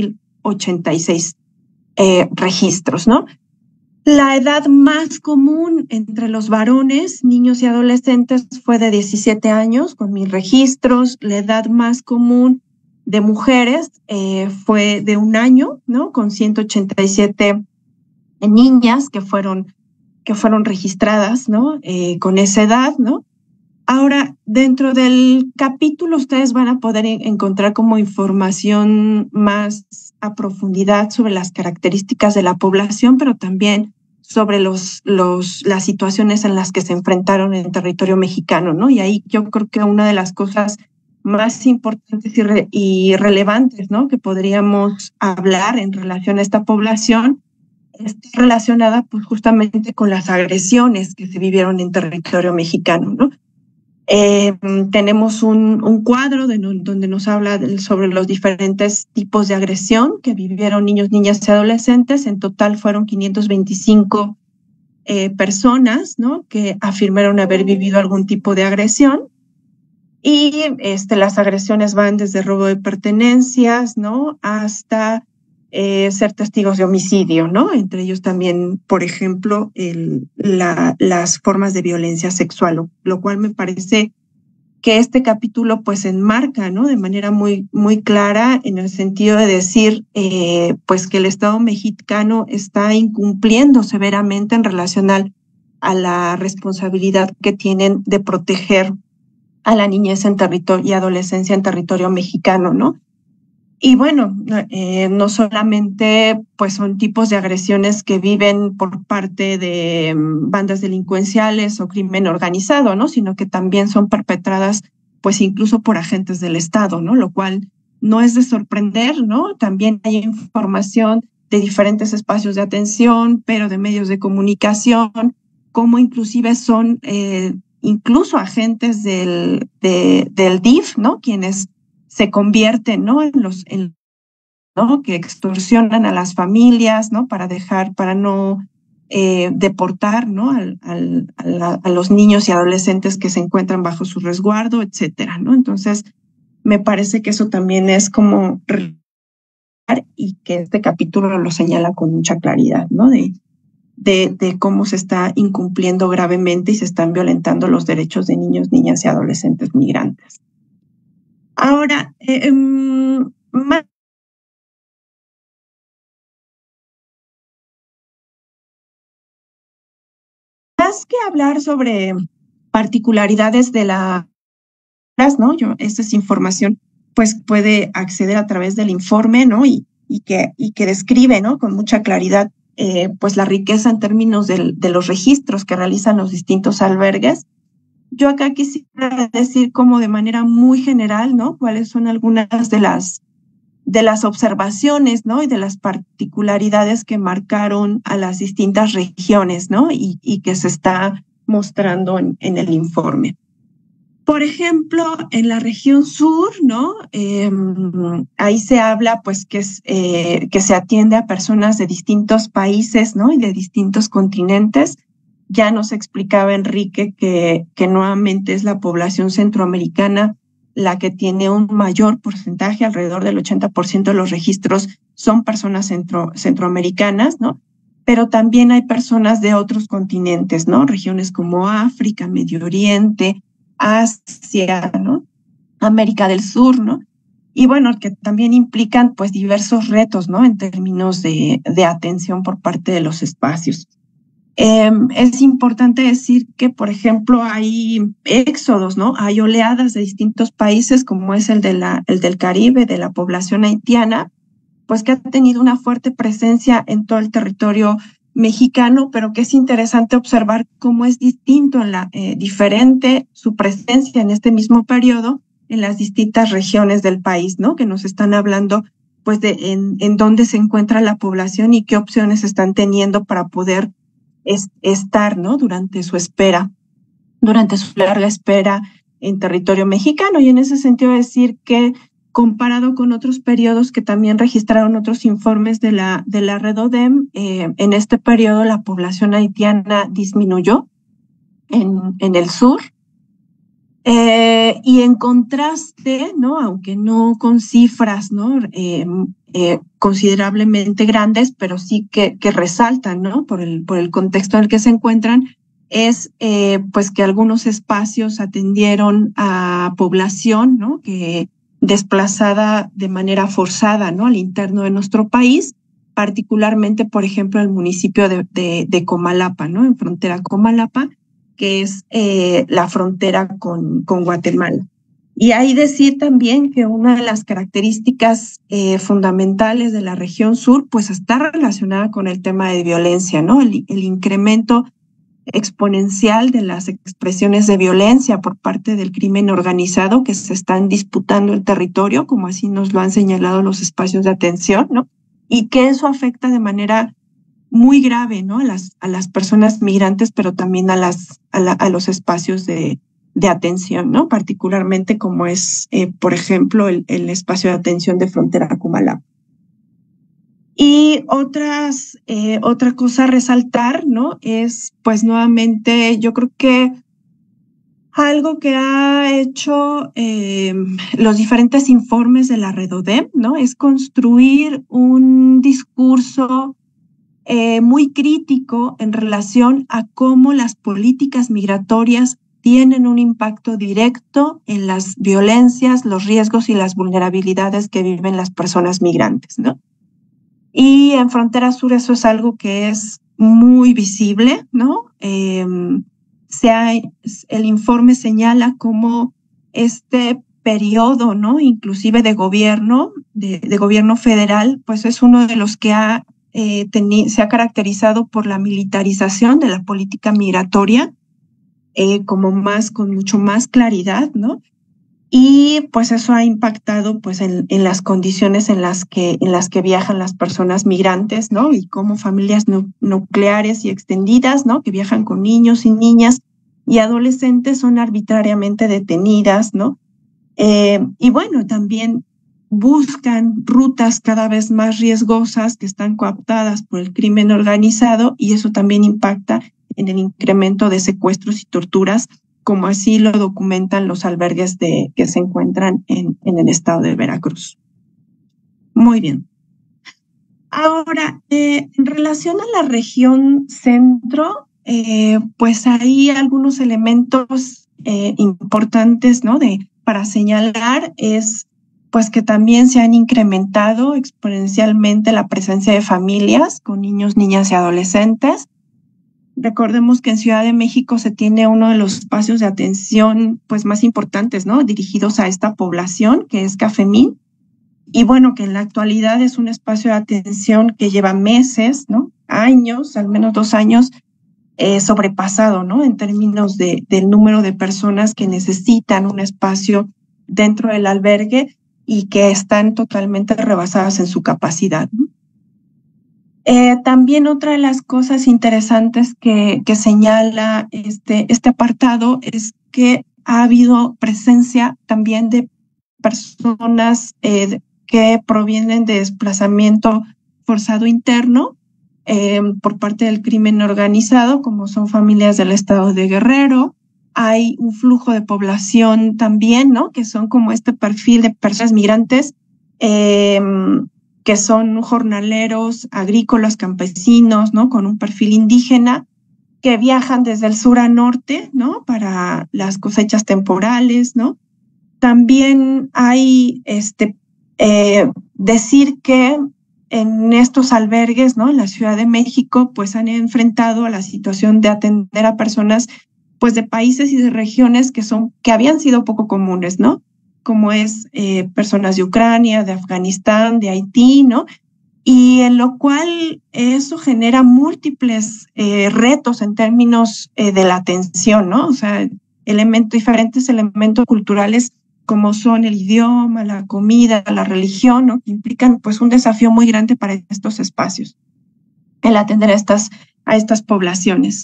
2,086 registros, ¿no? La edad más común entre los varones, niños y adolescentes fue de 17 años, con 1,000 registros. La edad más común de mujeres fue de 1 año, ¿no? Con 187 niñas que fueron registradas, ¿no? Con esa edad, ¿no? Ahora, dentro del capítulo ustedes van a poder encontrar como información más a profundidad sobre las características de la población, pero también sobre las situaciones en las que se enfrentaron en el territorio mexicano, ¿no? Y ahí yo creo que una de las cosas más importantes y relevantes, ¿no? Que podríamos hablar en relación a esta población está relacionada, pues, justamente con las agresiones que se vivieron en territorio mexicano, ¿no? Tenemos un cuadro donde nos habla sobre los diferentes tipos de agresión que vivieron niños, niñas y adolescentes. En total fueron 525 personas, ¿no? Que afirmaron haber vivido algún tipo de agresión. Y las agresiones van desde robo de pertenencias, ¿no? Hasta ser testigos de homicidio, ¿no? Entre ellos también, por ejemplo, las formas de violencia sexual, lo cual me parece que este capítulo pues enmarca, ¿no? De manera muy, muy clara en el sentido de decir pues que el Estado mexicano está incumpliendo severamente en relación a la responsabilidad que tienen de proteger a la niñez y adolescencia en territorio mexicano, ¿no? Y bueno, no solamente pues son tipos de agresiones que viven por parte de bandas delincuenciales o crimen organizado, ¿no? Sino que también son perpetradas pues incluso por agentes del Estado, ¿no? Lo cual no es de sorprender, ¿no? También hay información de diferentes espacios de atención, pero de medios de comunicación, como inclusive son incluso agentes del DIF, ¿no? Quienes se convierten, ¿no? en los ¿no? Que extorsionan a las familias, ¿no? Para no deportar, ¿no? A los niños y adolescentes que se encuentran bajo su resguardo, etcétera, ¿no? Entonces, me parece que eso también es como y que este capítulo lo señala con mucha claridad, ¿no? De cómo se está incumpliendo gravemente y se están violentando los derechos de niños, niñas y adolescentes migrantes. Ahora, más que hablar sobre particularidades de ¿no? Esta es información, pues puede acceder a través del informe, ¿no? Y que describe, ¿no? Con mucha claridad, pues la riqueza en términos de los registros que realizan los distintos albergues. Yo acá quisiera decir como de manera muy general, ¿no? Cuáles son algunas de las observaciones, ¿no? Y de las particularidades que marcaron a las distintas regiones, ¿no? Y que se está mostrando en el informe. Por ejemplo, en la región sur, ¿no? Ahí se habla, pues, que se atiende a personas de distintos países, ¿no? Y de distintos continentes. Ya nos explicaba Enrique que nuevamente es la población centroamericana la que tiene un mayor porcentaje, alrededor del 80% de los registros son personas centroamericanas, ¿no? Pero también hay personas de otros continentes, ¿no? Regiones como África, Medio Oriente, Asia, ¿no? América del Sur, ¿no? Y bueno, que también implican pues diversos retos, ¿no? En términos de atención por parte de los espacios. Es importante decir que, por ejemplo, hay éxodos, ¿no? Hay oleadas de distintos países, como es el del Caribe, de la población haitiana, pues que ha tenido una fuerte presencia en todo el territorio mexicano, pero que es interesante observar cómo es distinto, diferente su presencia en este mismo periodo en las distintas regiones del país, ¿no? Que nos están hablando, pues, en dónde se encuentra la población y qué opciones están teniendo para poder estar, ¿no? Durante su larga espera en territorio mexicano. Y en ese sentido decir que comparado con otros periodos que también registraron otros informes de la Redodem, en este periodo la población haitiana disminuyó en el sur. Y en contraste, ¿no? Aunque no con cifras, ¿no? Considerablemente grandes, pero sí que resaltan, ¿no? Por el contexto en el que se encuentran, es pues que algunos espacios atendieron a población, ¿no? Que desplazada de manera forzada, ¿no? Al interno de nuestro país, particularmente, por ejemplo, el municipio de Comalapa, ¿no? En frontera Comalapa, que es la frontera con Guatemala. Y ahí decir también que una de las características fundamentales de la región sur, pues está relacionada con el tema de violencia, ¿no? El incremento exponencial de las expresiones de violencia por parte del crimen organizado que se están disputando el territorio, como así nos lo han señalado los espacios de atención, ¿no? Y que eso afecta de manera muy grave, ¿no? A las personas migrantes, pero también a los espacios de atención, ¿no? Particularmente como es, por ejemplo, el espacio de atención de frontera Comalapa. Y otra cosa a resaltar, ¿no? Es, pues, nuevamente, yo creo que algo que ha hecho los diferentes informes de la Redodem, ¿no? Es construir un discurso muy crítico en relación a cómo las políticas migratorias tienen un impacto directo en las violencias, los riesgos y las vulnerabilidades que viven las personas migrantes, ¿no? Y en Frontera Sur eso es algo que es muy visible, ¿no? El informe señala cómo este periodo, ¿no? Inclusive de gobierno federal, pues es uno de los que se ha caracterizado por la militarización de la política migratoria, con mucho más claridad, ¿no? Y pues eso ha impactado pues en las condiciones en las que viajan las personas migrantes, ¿no? Y como familias nucleares y extendidas, ¿no? Que viajan con niños y niñas y adolescentes son arbitrariamente detenidas, ¿no? Y bueno, también buscan rutas cada vez más riesgosas que están cooptadas por el crimen organizado, y eso también impacta en el incremento de secuestros y torturas, como así lo documentan los albergues que se encuentran en el estado de Veracruz. Muy bien. Ahora, en relación a la región centro, pues hay algunos elementos importantes, ¿no? Para señalar es pues que también se han incrementado exponencialmente la presencia de familias con niños, niñas y adolescentes. Recordemos que en Ciudad de México se tiene uno de los espacios de atención pues más importantes, ¿no? Dirigidos a esta población, que es Cafemín. Y bueno, que en la actualidad es un espacio de atención que lleva meses, ¿no? Años, al menos 2 años, sobrepasado, ¿no? En términos del número de personas que necesitan un espacio dentro del albergue y que están totalmente rebasadas en su capacidad, ¿no? También otra de las cosas interesantes que señala este apartado es que ha habido presencia también de personas que provienen de desplazamiento forzado interno por parte del crimen organizado, como son familias del estado de Guerrero. Hay un flujo de población también, ¿no? Que son como este perfil de personas migrantes que son jornaleros, agrícolas, campesinos, ¿no? Con un perfil indígena, que viajan desde el sur a norte, ¿no? Para las cosechas temporales, ¿no? También hay decir que en estos albergues, ¿no? En la Ciudad de México, pues han enfrentado a la situación de atender a personas pues de países y de regiones que habían sido poco comunes, ¿no? Como es personas de Ucrania, de Afganistán, de Haití, ¿no? Y en lo cual eso genera múltiples retos en términos de la atención, ¿no? O sea, diferentes elementos culturales como son el idioma, la comida, la religión, ¿no? Que implican pues un desafío muy grande para estos espacios, el atender a estas poblaciones.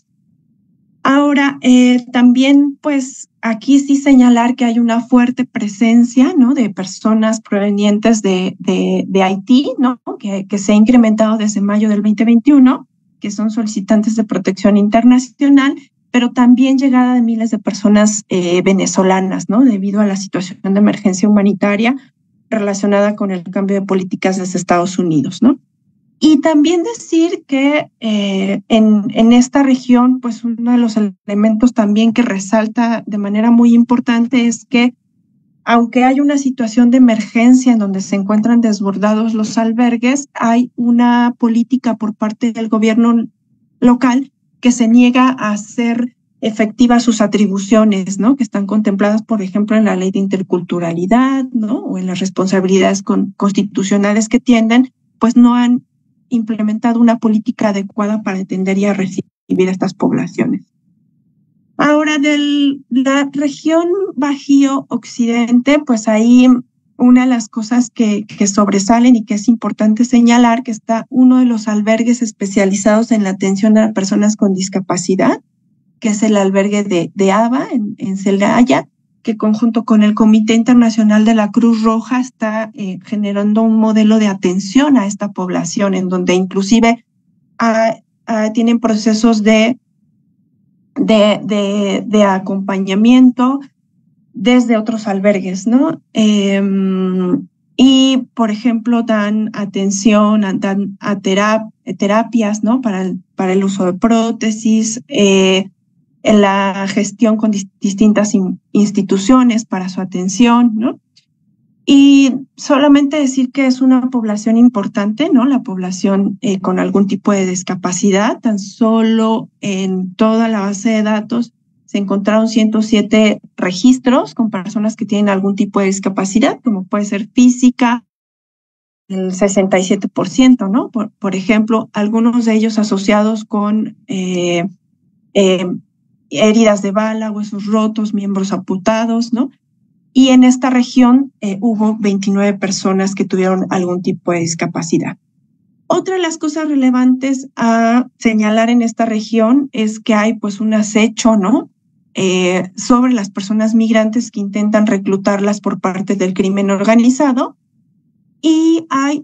Ahora, también, pues, aquí sí señalar que hay una fuerte presencia, ¿no? De personas provenientes de Haití, ¿no? Que se ha incrementado desde mayo del 2021, que son solicitantes de protección internacional, pero también llegada de miles de personas venezolanas, ¿no? Debido a la situación de emergencia humanitaria relacionada con el cambio de políticas desde Estados Unidos, ¿no? Y también decir que en esta región, pues uno de los elementos también que resalta de manera muy importante es que aunque hay una situación de emergencia en donde se encuentran desbordados los albergues, hay una política por parte del gobierno local que se niega a hacer efectivas sus atribuciones, ¿no? Que están contempladas, por ejemplo, en la ley de interculturalidad, ¿no? O en las responsabilidades constitucionales que tienen, pues no han implementado una política adecuada para atender y a recibir a estas poblaciones. Ahora, de la región Bajío Occidente, pues ahí una de las cosas que sobresalen y que es importante señalar, que está uno de los albergues especializados en la atención a personas con discapacidad, que es el albergue de ABA en Celaya, que conjunto con el Comité Internacional de la Cruz Roja está generando un modelo de atención a esta población, en donde inclusive tienen procesos de acompañamiento desde otros albergues, ¿no? Y, por ejemplo, dan atención, dan a terapias, ¿no? Para el uso de prótesis, en la gestión con distintas instituciones para su atención, ¿no? Y solamente decir que es una población importante, ¿no? La población con algún tipo de discapacidad. Tan solo en toda la base de datos se encontraron 107 registros con personas que tienen algún tipo de discapacidad, como puede ser física, el 67%, ¿no? Por ejemplo, algunos de ellos asociados con heridas de bala, huesos rotos, miembros amputados, ¿no? Y en esta región hubo 29 personas que tuvieron algún tipo de discapacidad. Otra de las cosas relevantes a señalar en esta región es que hay pues un acecho, ¿no? Sobre las personas migrantes que intentan reclutarlas por parte del crimen organizado, y hay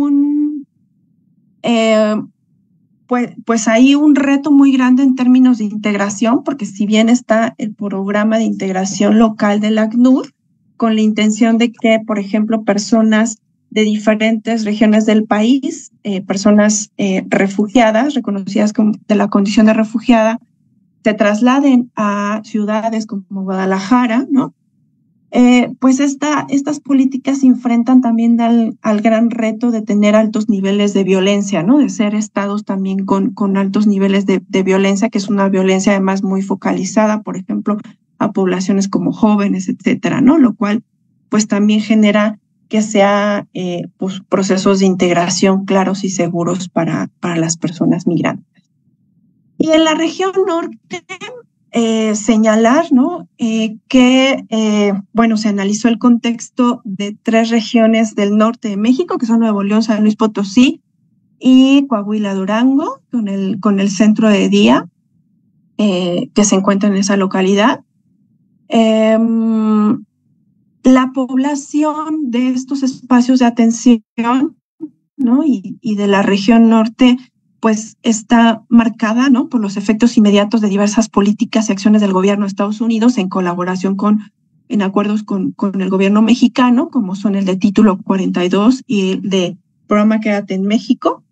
pues hay un reto muy grande en términos de integración, porque si bien está el programa de integración local del ACNUR, con la intención de que, por ejemplo, personas de diferentes regiones del país, personas refugiadas, reconocidas como de la condición de refugiada, se trasladen a ciudades como Guadalajara, ¿no? Pues estas políticas se enfrentan también al gran reto de tener altos niveles de violencia, ¿no? De ser estados también con altos niveles de violencia, que es una violencia además muy focalizada, por ejemplo, a poblaciones como jóvenes, etcétera, ¿no? Lo cual pues también genera que sea pues, procesos de integración claros y seguros para las personas migrantes. Y en la región norte, señalar, ¿no? Bueno, se analizó el contexto de 3 regiones del norte de México, que son Nuevo León, San Luis Potosí y Coahuila, Durango, con el centro de día que se encuentra en esa localidad. La población de estos espacios de atención, ¿no? y de la región norte, pues está marcada, ¿no? Por los efectos inmediatos de diversas políticas y acciones del gobierno de Estados Unidos en colaboración en acuerdos con el gobierno mexicano, como son el de Título 42 y el de Programa Quédate en México,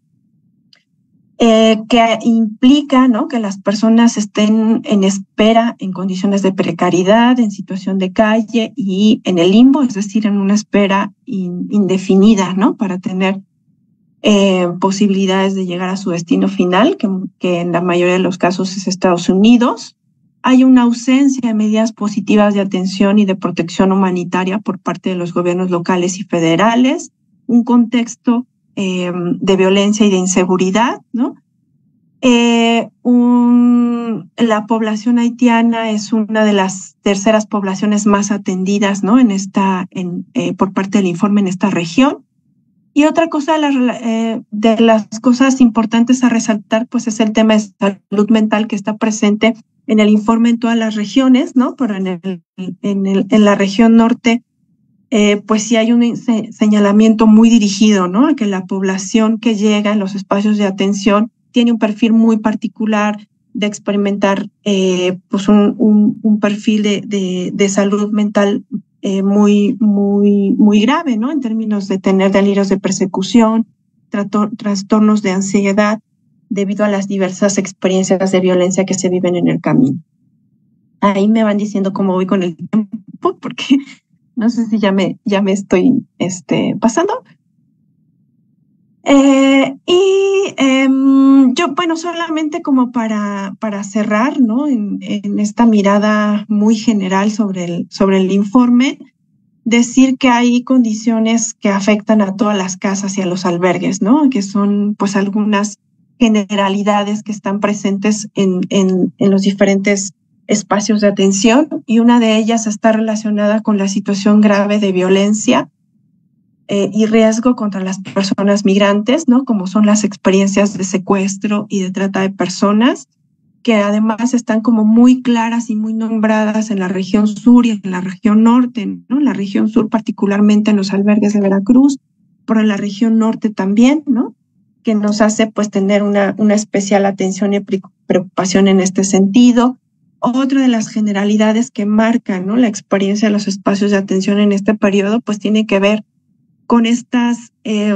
que implica, ¿no? Que las personas estén en espera en condiciones de precariedad, en situación de calle y en el limbo, es decir, en una espera indefinida, ¿no? Para tener posibilidades de llegar a su destino final, que en la mayoría de los casos es Estados Unidos. Hay una ausencia de medidas positivas de atención y de protección humanitaria por parte de los gobiernos locales y federales, un contexto de violencia y de inseguridad, ¿no? La población haitiana es una de las terceras poblaciones más atendidas, ¿no? Por parte del informe en esta región. Y otra cosa de las cosas importantes a resaltar, pues es el tema de salud mental que está presente en el informe en todas las regiones, ¿no? Pero en la región norte, pues sí hay un señalamiento muy dirigido, ¿no? A que la población que llega en los espacios de atención tiene un perfil muy particular de experimentar, pues un perfil de salud mental muy grave, ¿no? En términos de tener delirios de persecución, trastornos de ansiedad, debido a las diversas experiencias de violencia que se viven en el camino. Ahí me van diciendo cómo voy con el tiempo, porque no sé si ya me estoy pasando. Yo, bueno, solamente como para cerrar, ¿no? En esta mirada muy general sobre el informe, decir que hay condiciones que afectan a todas las casas y a los albergues, ¿no? Que son pues algunas generalidades que están presentes en los diferentes espacios de atención, y una de ellas está relacionada con la situación grave de violencia y riesgo contra las personas migrantes, ¿no? Como son las experiencias de secuestro y de trata de personas, que además están como muy claras y muy nombradas en la región sur y en la región norte, ¿no? En la región sur particularmente en los albergues de Veracruz, pero en la región norte también, ¿no? Que nos hace pues tener una especial atención y preocupación en este sentido. Otra de las generalidades que marcan, ¿no? La experiencia de los espacios de atención en este periodo pues tiene que ver con estas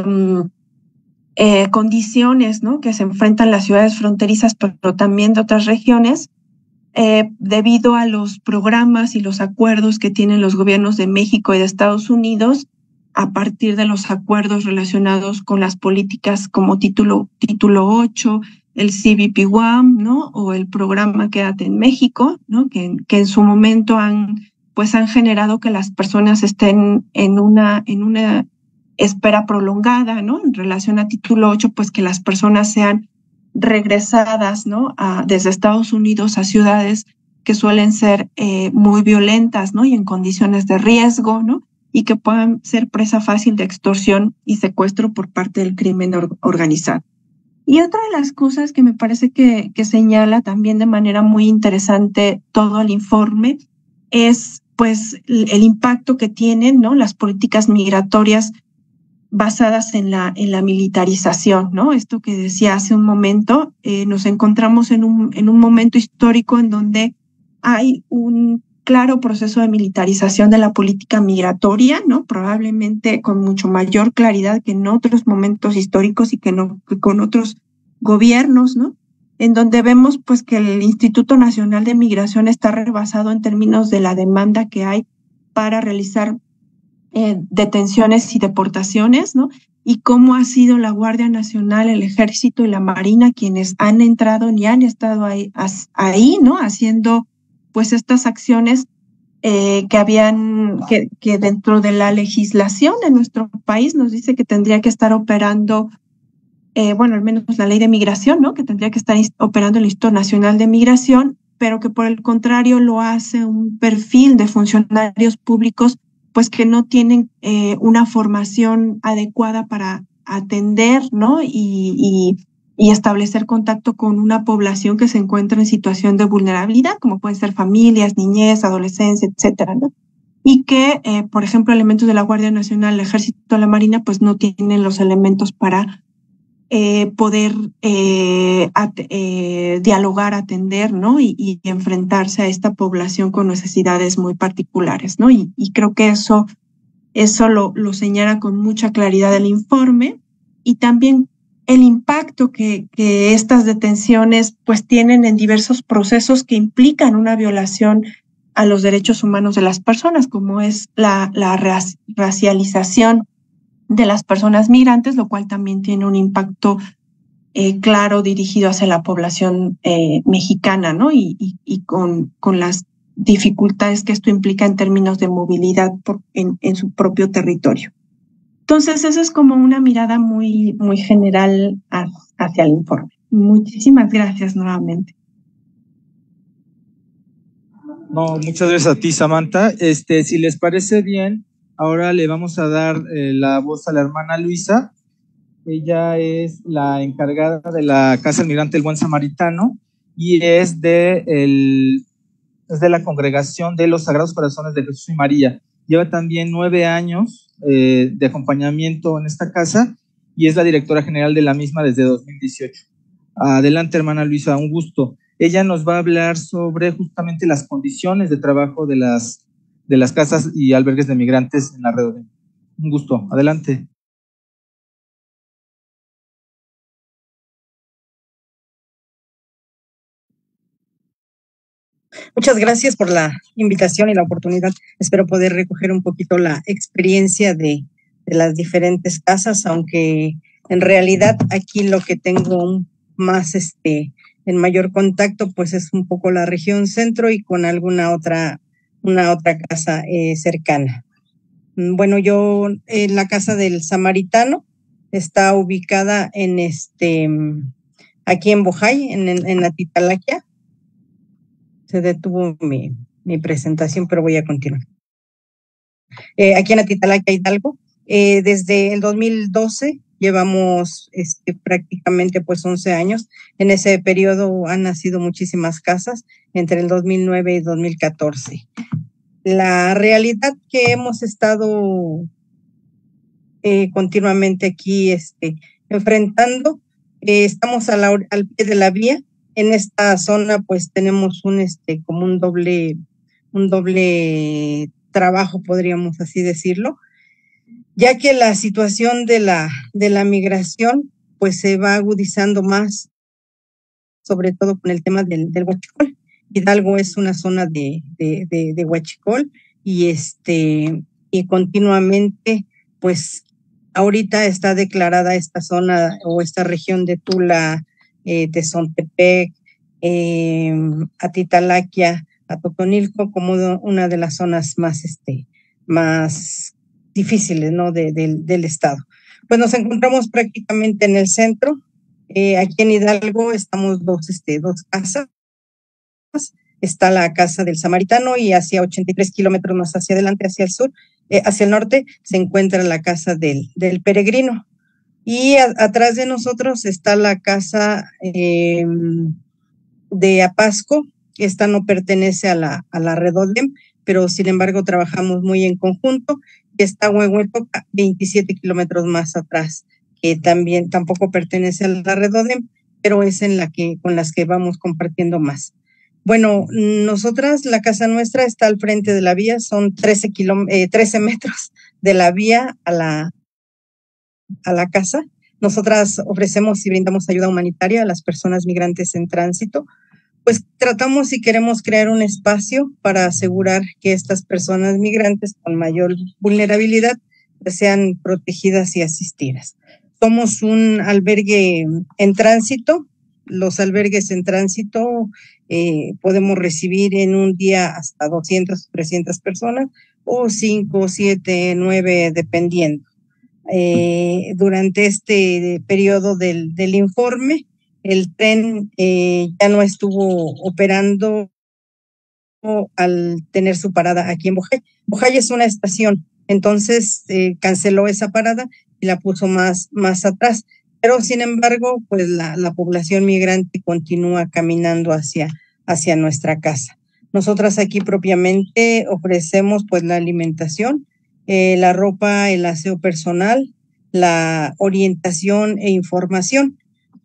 condiciones, ¿no? Que se enfrentan las ciudades fronterizas, pero también de otras regiones, debido a los programas y los acuerdos que tienen los gobiernos de México y de Estados Unidos, a partir de los acuerdos relacionados con las políticas como Título 8, el CBP-1, ¿no? O el programa Quédate en México, ¿no? Que en su momento han generado que las personas estén en una espera prolongada, ¿no? En relación a Título 8, pues que las personas sean regresadas, ¿no? Desde Estados Unidos a ciudades que suelen ser muy violentas, ¿no? Y en condiciones de riesgo, ¿no? Y que puedan ser presa fácil de extorsión y secuestro por parte del crimen organizado. Y otra de las cosas que me parece que señala también de manera muy interesante todo el informe es pues el impacto que tienen, ¿no? Las políticas migratorias basadas en la militarización, ¿no? Esto que decía hace un momento, nos encontramos en un momento histórico en donde hay un claro proceso de militarización de la política migratoria, ¿no? Probablemente con mucho mayor claridad que en otros momentos históricos y que con otros gobiernos, ¿no? En donde vemos pues que el Instituto Nacional de Migración está rebasado en términos de la demanda que hay para realizar detenciones y deportaciones, ¿no? Y cómo ha sido la Guardia Nacional, el Ejército y la Marina quienes han entrado y han estado ahí, ¿no? Haciendo pues estas acciones que dentro de la legislación de nuestro país nos dice que tendría que estar operando, bueno, al menos la ley de migración, ¿no? Que tendría que estar operando el Instituto Nacional de Migración, pero que por el contrario lo hace un perfil de funcionarios públicos pues que no tienen una formación adecuada para atender, ¿no? Y establecer contacto con una población que se encuentra en situación de vulnerabilidad, como pueden ser familias, niñez, adolescencia, etcétera, ¿no? Y que, por ejemplo, elementos de la Guardia Nacional, el Ejército, la Marina, pues no tienen los elementos para poder dialogar, atender, ¿no? Y enfrentarse a esta población con necesidades muy particulares, ¿no? Y creo que eso lo señala con mucha claridad el informe, y también el impacto que estas detenciones pues tienen en diversos procesos que implican una violación a los derechos humanos de las personas, como es la racialización de las personas migrantes, lo cual también tiene un impacto claro dirigido hacia la población mexicana, ¿no? Y con las dificultades que esto implica en términos de movilidad en su propio territorio. Entonces, eso es como una mirada muy, muy general hacia el informe. Muchísimas gracias nuevamente. No, muchas gracias a ti, Samantha. Si les parece bien, ahora le vamos a dar la voz a la hermana Luisa. Ella es la encargada de la Casa del Migrante del Buen Samaritano y es de la Congregación de los Sagrados Corazones de Jesús y María. Lleva también 9 años de acompañamiento en esta casa y es la directora general de la misma desde 2018. Adelante, hermana Luisa, un gusto. Ella nos va a hablar sobre justamente las condiciones de trabajo de las casas y albergues de migrantes en la red. Un gusto, adelante. Muchas gracias por la invitación y la oportunidad. Espero poder recoger un poquito la experiencia de las diferentes casas, aunque en realidad aquí lo que tengo más en mayor contacto pues es un poco la región centro y con una otra casa cercana. Bueno, yo la Casa del Samaritano está ubicada aquí en Bojay, en Atitalaquia. Se detuvo mi presentación, pero voy a continuar. Aquí en Atitalaquia, Hidalgo, desde el 2012 llevamos prácticamente pues 11 años. En ese periodo han nacido muchísimas casas entre el 2009 y 2014. La realidad que hemos estado continuamente aquí enfrentando, estamos al pie de la vía. En esta zona pues tenemos como un doble trabajo, podríamos así decirlo, ya que la situación de la migración pues se va agudizando más, sobre todo con el tema del huachicol. Hidalgo es una zona de huachicol y continuamente pues ahorita está declarada esta zona o esta región de Tula, Tezontepec, Atitalaquia, Atotonilco como una de las zonas más difíciles, ¿no? del estado. Pues nos encontramos prácticamente en el centro. Aquí en Hidalgo estamos dos casas. Está la Casa del Samaritano y hacia 83 kilómetros más hacia adelante, hacia el sur, hacia el norte, se encuentra la Casa del Peregrino. Y atrás de nosotros está la Casa de Apasco. Esta no pertenece a la Redodem, pero sin embargo trabajamos muy en conjunto está Huehuetoca, 27 kilómetros más atrás, que también tampoco pertenece a la Redodem, pero es con las que vamos compartiendo más. Bueno, nosotras, la casa nuestra está al frente de la vía, son 13 metros de la vía a la casa. Nosotras ofrecemos y brindamos ayuda humanitaria a las personas migrantes en tránsito. Pues tratamos y queremos crear un espacio para asegurar que estas personas migrantes con mayor vulnerabilidad sean protegidas y asistidas. Somos un albergue en tránsito. Los albergues en tránsito podemos recibir en un día hasta 200, 300 personas o 5, 7, 9, dependiendo. Durante este periodo del informe, el tren ya no estuvo operando al tener su parada aquí en Bojay. Bojay es una estación, entonces canceló esa parada y la puso más atrás. Pero sin embargo, pues la población migrante continúa caminando hacia nuestra casa. Nosotras aquí propiamente ofrecemos pues la alimentación, la ropa, el aseo personal, la orientación e información.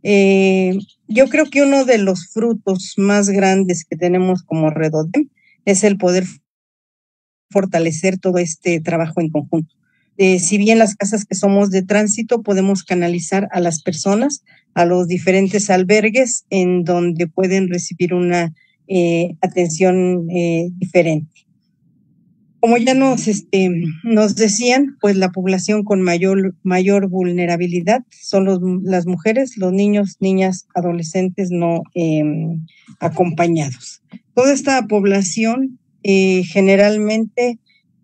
Yo creo que uno de los frutos más grandes que tenemos como Redodem es el poder fortalecer todo este trabajo en conjunto. Si bien las casas que somos de tránsito podemos canalizar a las personas a los diferentes albergues en donde pueden recibir una atención diferente. Como ya nos decían, pues la población con mayor vulnerabilidad son las mujeres, los niños, niñas, adolescentes no acompañados. Toda esta población generalmente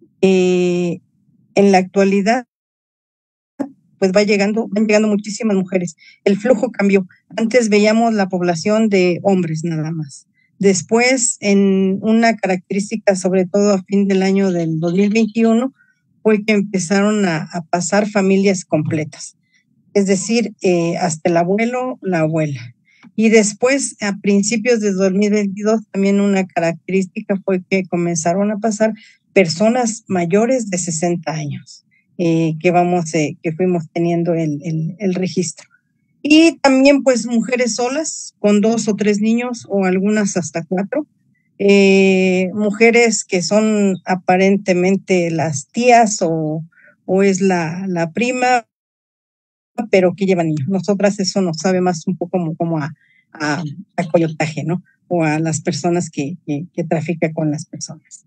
en la actualidad pues van llegando muchísimas mujeres. El flujo cambió. Antes veíamos la población de hombres nada más. Después, en una característica, sobre todo a fin del año del 2021, fue que empezaron a pasar familias completas. Es decir, hasta el abuelo, la abuela. Y después, a principios de 2022, también una característica fue que comenzaron a pasar personas mayores de 60 años, que fuimos teniendo el registro. Y también pues mujeres solas con 2 o 3 niños o algunas hasta 4, mujeres que son aparentemente las tías o es la prima, pero que llevan niños. Nosotras eso nos sabe más un poco como a coyotaje, ¿no? O a las personas que trafican con las personas.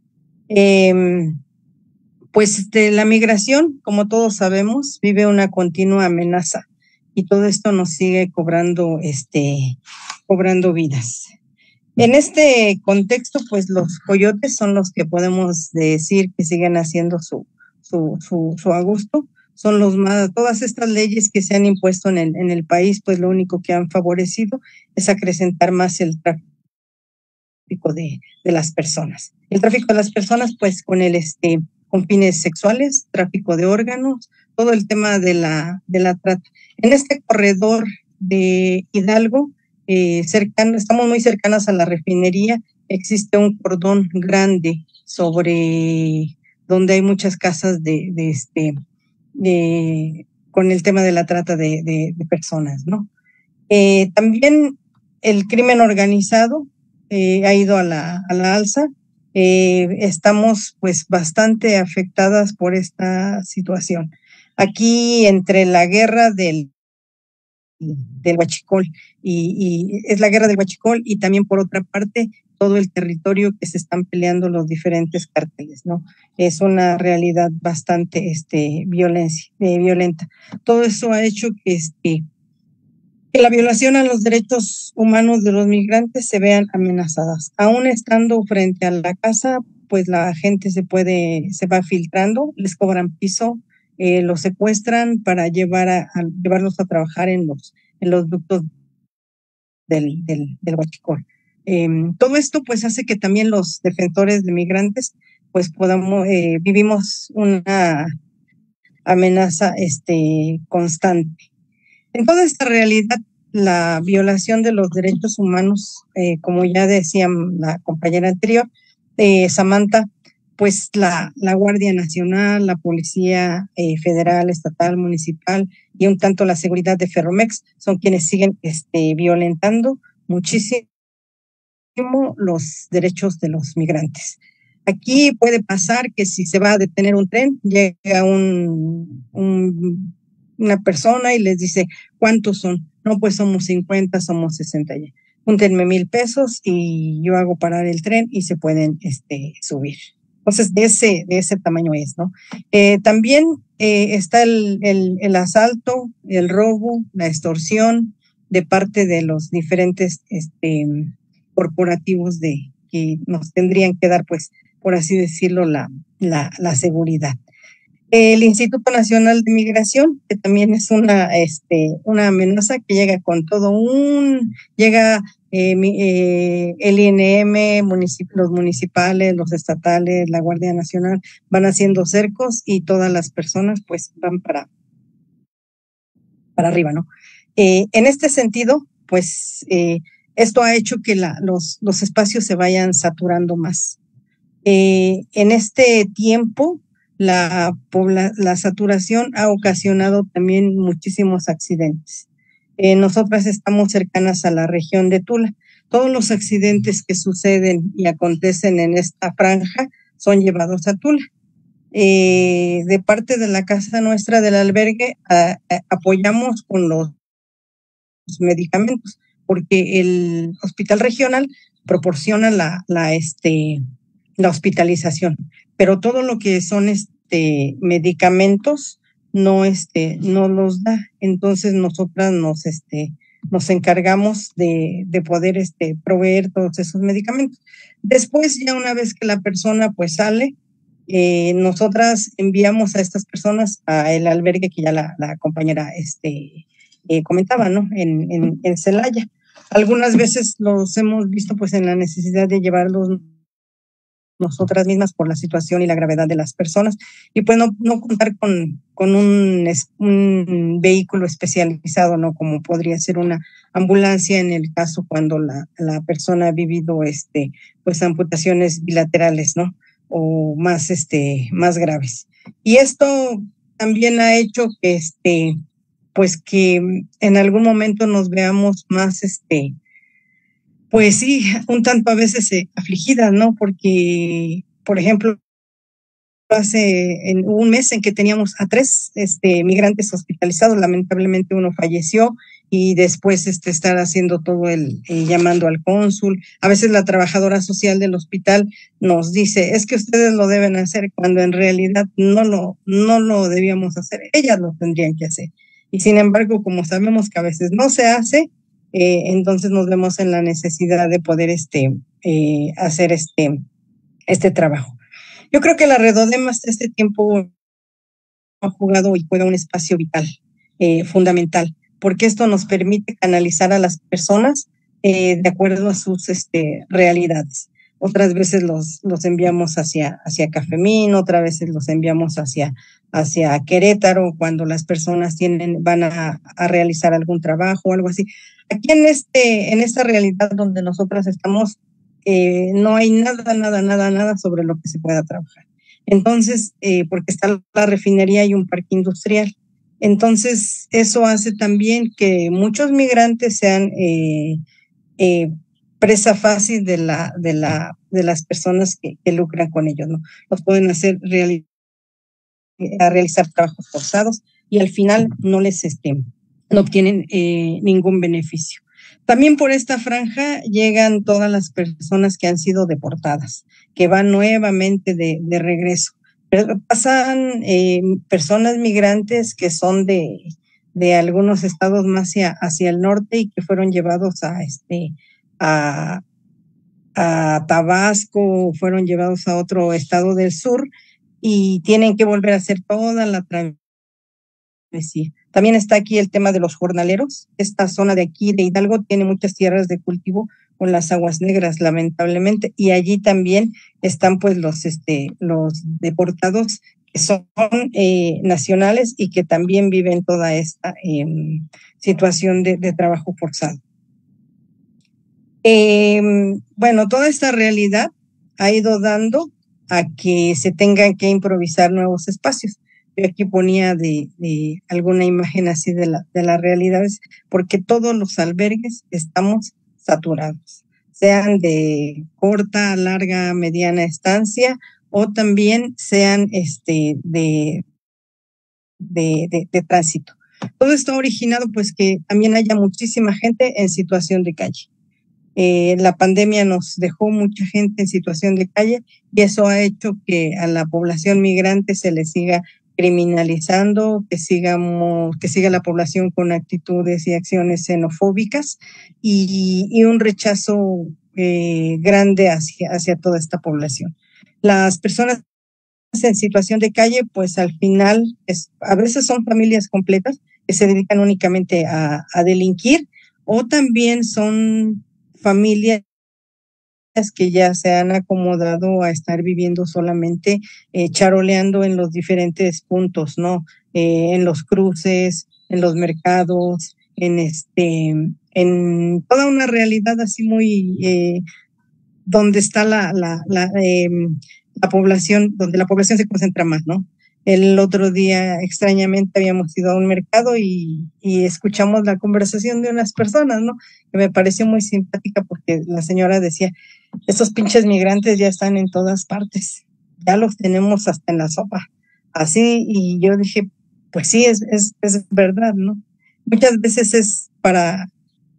Pues la migración, como todos sabemos, vive una continua amenaza y todo esto nos sigue cobrando vidas. En este contexto, pues los coyotes son los que podemos decir que siguen haciendo su a gusto. Son todas estas leyes que se han impuesto en el país, pues lo único que han favorecido es acrecentar más el tráfico de las personas. El tráfico de las personas, pues con con fines sexuales, tráfico de órganos, todo el tema de la trata. En este corredor de Hidalgo, estamos muy cercanas a la refinería, existe un cordón grande sobre donde hay muchas casas con el tema de la trata de personas, ¿no? También el crimen organizado ha ido a la alza. Estamos pues bastante afectadas por esta situación. Aquí entre la guerra del Huachicol y es la guerra del Huachicol y también por otra parte todo el territorio que se están peleando los diferentes cárteles, ¿no? Es una realidad bastante violenta. Todo eso ha hecho que la violación a los derechos humanos de los migrantes se vean amenazadas. Aún estando frente a la casa, pues la gente se va filtrando, les cobran piso, los secuestran para llevarlos a trabajar en los ductos del Huachicol. Todo esto pues hace que también los defensores de migrantes pues vivimos una amenaza constante. En toda esta realidad, la violación de los derechos humanos, como ya decía la compañera anterior, Samantha, pues la Guardia Nacional, la Policía Federal, Estatal, Municipal y un tanto la seguridad de Ferromex son quienes siguen violentando muchísimo los derechos de los migrantes. Aquí puede pasar que si se va a detener un tren, llega una persona y les dice, ¿cuántos son? No, pues somos 50, somos 60 ya. Júntenme 1,000 pesos y yo hago parar el tren y se pueden subir. Entonces, de ese tamaño es, ¿no? También está el asalto, el robo, la extorsión de parte de los diferentes corporativos que nos tendrían que dar, pues, por así decirlo, la seguridad. El Instituto Nacional de Migración, que también es una amenaza que llega con llega el INM, los municipales, los estatales, la Guardia Nacional, van haciendo cercos y todas las personas pues van para arriba, ¿no? En este sentido, pues esto ha hecho que los espacios se vayan saturando más. En este tiempo, la saturación ha ocasionado también muchísimos accidentes. Nosotras estamos cercanas a la región de Tula. Todos los accidentes que suceden y acontecen en esta franja son llevados a Tula. De parte de la casa nuestra del albergue, apoyamos con los medicamentos, porque el hospital regional proporciona la hospitalización, pero todo lo que son medicamentos no los da. Entonces nosotras nos encargamos de poder proveer todos esos medicamentos. Después, ya una vez que la persona pues sale, nosotras enviamos a estas personas al albergue que ya la compañera comentaba, ¿no? En Celaya. Algunas veces los hemos visto pues en la necesidad de llevarlos nosotras mismas por la situación y la gravedad de las personas, y pues no contar con un vehículo especializado, ¿no? Como podría ser una ambulancia en el caso cuando la persona ha vivido pues amputaciones bilaterales, ¿no? O más graves. Y esto también ha hecho que pues que en algún momento nos veamos más pues sí, un tanto a veces afligidas, ¿no? Porque, por ejemplo, hubo un mes en que teníamos a 3 migrantes hospitalizados, lamentablemente uno falleció, y después estar haciendo todo llamando al cónsul. A veces la trabajadora social del hospital nos dice, es que ustedes lo deben hacer, cuando en realidad no lo debíamos hacer, ellas lo tendrían que hacer. Y sin embargo, como sabemos que a veces no se hace, entonces nos vemos en la necesidad de poder hacer este trabajo. Yo creo que la Redodem hasta este tiempo ha jugado y juega un espacio vital, fundamental, porque esto nos permite canalizar a las personas de acuerdo a sus realidades. Otras veces los enviamos hacia Cafemín, otras veces los enviamos hacia Querétaro, cuando las personas van a realizar algún trabajo o algo así. Aquí en esta realidad donde nosotras estamos, no hay nada sobre lo que se pueda trabajar. Entonces, porque está la refinería y un parque industrial. Entonces, eso hace también que muchos migrantes sean presa fácil de las personas que lucran con ellos, ¿no? Los pueden hacer realizar trabajos forzados y al final no obtienen ningún beneficio. También por esta franja llegan todas las personas que han sido deportadas, que van nuevamente de regreso. Pero pasan personas migrantes que son de algunos estados más hacia el norte y que fueron llevados a Tabasco, fueron llevados a otro estado del sur y tienen que volver a hacer toda la travesía. También está aquí el tema de los jornaleros. Esta zona de aquí de Hidalgo tiene muchas tierras de cultivo con las aguas negras, lamentablemente, y allí también están pues los deportados que son nacionales y que también viven toda esta situación de trabajo forzado. Bueno, toda esta realidad ha ido dando a que se tengan que improvisar nuevos espacios. Yo aquí ponía de alguna imagen así de la realidad, porque todos los albergues estamos saturados, sean de corta, larga, mediana estancia, o también sean de tránsito. Todo esto ha originado pues que también haya muchísima gente en situación de calle. La pandemia nos dejó mucha gente en situación de calle y eso ha hecho que a la población migrante se le siga criminalizando, que siga la población con actitudes y acciones xenofóbicas y un rechazo grande hacia toda esta población. Las personas en situación de calle, pues al final a veces son familias completas que se dedican únicamente a delinquir, o también son familias que ya se han acomodado a estar viviendo solamente charoleando en los diferentes puntos, ¿no? En los cruces, en los mercados, en toda una realidad así muy donde está la población, donde la población se concentra más, ¿no? El otro día, extrañamente, habíamos ido a un mercado y escuchamos la conversación de unas personas, ¿no? Que me pareció muy simpática porque la señora decía, esos pinches migrantes ya están en todas partes, ya los tenemos hasta en la sopa. Así, y yo dije, pues sí, es verdad, ¿no? Muchas veces es para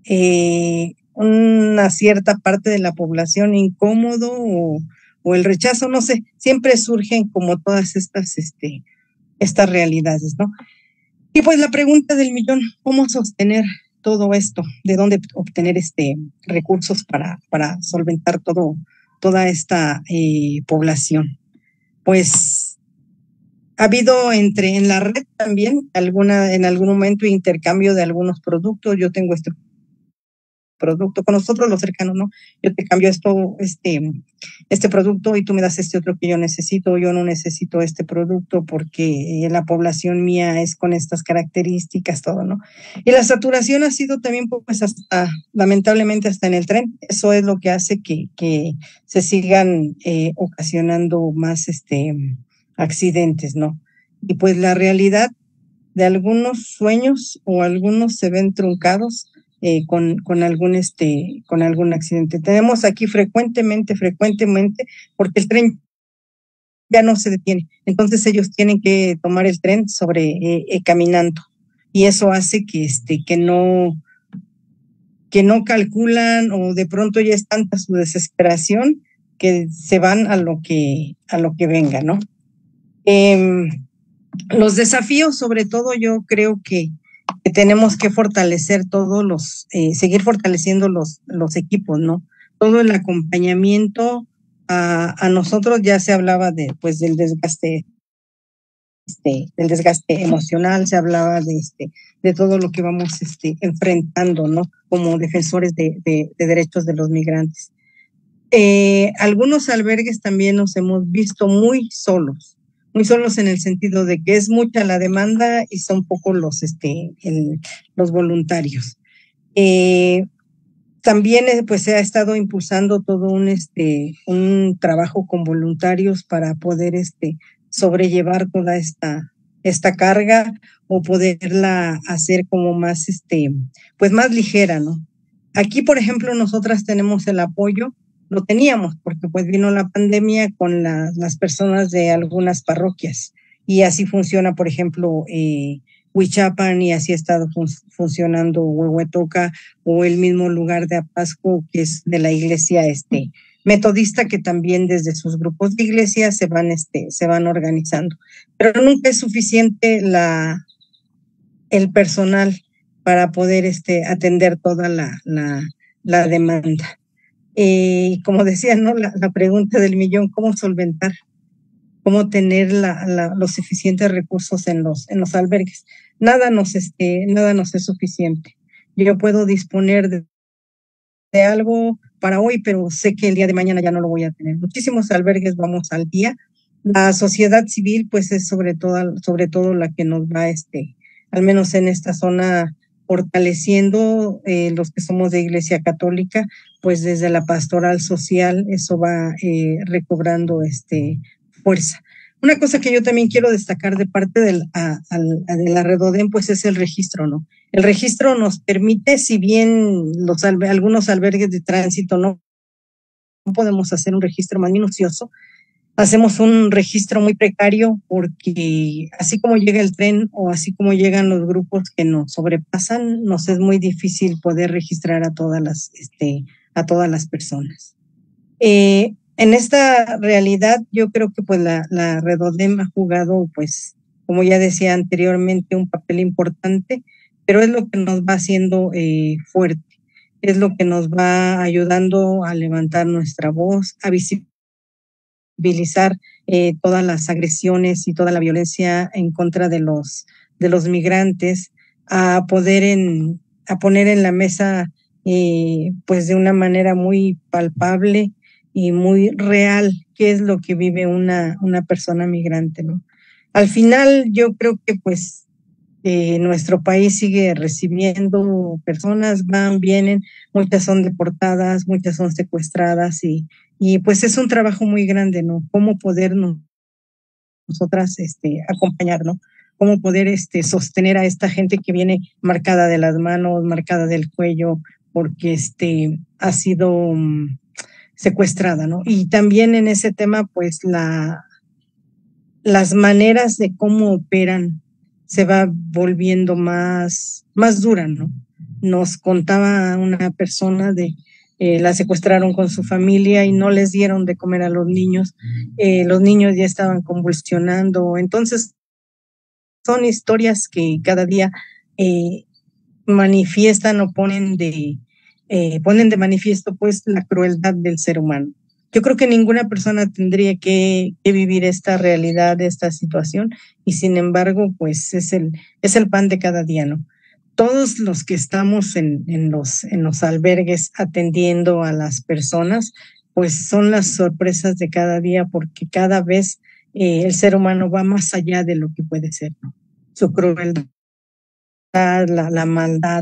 una cierta parte de la población incómodo o el rechazo, no sé, siempre surgen como todas estas realidades, ¿no? Y pues la pregunta del millón, ¿cómo sostener todo esto? ¿De dónde obtener recursos para solventar toda esta población? Pues ha habido en la red también en algún momento intercambio de algunos productos. Yo tengo este producto con nosotros los cercanos, ¿no? Yo te cambio este producto y tú me das este otro que yo necesito. Yo no necesito este producto porque la población mía es con estas características, todo, ¿no? Y la saturación ha sido también, pues, lamentablemente hasta en el tren. Eso es lo que hace que se sigan ocasionando más accidentes, ¿no? Y pues la realidad de algunos sueños o algunos se ven truncados con algún accidente. Tenemos aquí frecuentemente, porque el tren ya no se detiene. Entonces ellos tienen que tomar el tren caminando. Y eso hace que no calculan, o de pronto ya es tanta su desesperación que se van a lo que venga, ¿no? Los desafíos, sobre todo, yo creo que tenemos que fortalecer seguir fortaleciendo los equipos, ¿no? Todo el acompañamiento a nosotros. Ya se hablaba del desgaste, del desgaste emocional, se hablaba de todo lo que vamos enfrentando, ¿no? Como defensores de derechos de los migrantes. Algunos albergues también nos hemos visto muy solos en el sentido de que es mucha la demanda y son pocos los voluntarios. También pues se ha estado impulsando todo un trabajo con voluntarios para poder sobrellevar toda esta carga, o poderla hacer como más pues más ligera, ¿no? Aquí, por ejemplo, nosotras tenemos el apoyo. Lo teníamos porque pues vino la pandemia con las personas de algunas parroquias, y así funciona, por ejemplo, Huichapan, y así ha estado funcionando Huehuetoca, o el mismo lugar de Apasco, que es de la iglesia metodista, que también desde sus grupos de iglesia se van organizando. Pero nunca es suficiente el personal para poder atender toda la demanda. Como decía, ¿no? La pregunta del millón, ¿cómo solventar? ¿Cómo tener los suficientes recursos en los albergues? Nada nos es suficiente. Yo puedo disponer de algo para hoy, pero sé que el día de mañana ya no lo voy a tener. Muchísimos albergues vamos al día. La sociedad civil, pues, es sobre todo la que nos va, al menos en esta zona, fortaleciendo los que somos de Iglesia Católica, pues desde la pastoral social eso va recobrando fuerza. Una cosa que yo también quiero destacar de parte de la Redodem, pues es el registro, ¿no? El registro nos permite, si bien algunos albergues de tránsito no podemos hacer un registro más minucioso, hacemos un registro muy precario porque así como llega el tren o así como llegan los grupos que nos sobrepasan, nos es muy difícil poder registrar a todas las personas. En esta realidad, yo creo que pues la Redodem ha jugado, pues, como ya decía anteriormente, un papel importante, pero es lo que nos va haciendo fuerte, es lo que nos va ayudando a levantar nuestra voz, a visibilizar todas las agresiones y toda la violencia en contra de los migrantes, a poner en la mesa, pues de una manera muy palpable y muy real qué es lo que vive una persona migrante, ¿no? Al final yo creo que pues nuestro país sigue recibiendo personas, van, vienen, muchas son deportadas, muchas son secuestradas y pues es un trabajo muy grande, ¿no? Cómo poder nosotras acompañar, ¿no? Cómo poder sostener a esta gente que viene marcada de las manos, marcada del cuello, porque ha sido secuestrada, ¿no? Y también en ese tema, pues las maneras de cómo operan se va volviendo más dura, ¿no? Nos contaba una persona la secuestraron con su familia y no les dieron de comer a los niños ya estaban convulsionando, entonces son historias que cada día manifiestan o ponen de manifiesto pues la crueldad del ser humano. Yo creo que ninguna persona tendría que vivir esta realidad, esta situación, y sin embargo, pues es el pan de cada día, ¿no? Todos los que estamos en los albergues atendiendo a las personas, pues son las sorpresas de cada día, porque cada vez el ser humano va más allá de lo que puede ser, ¿no? Su crueldad, la maldad,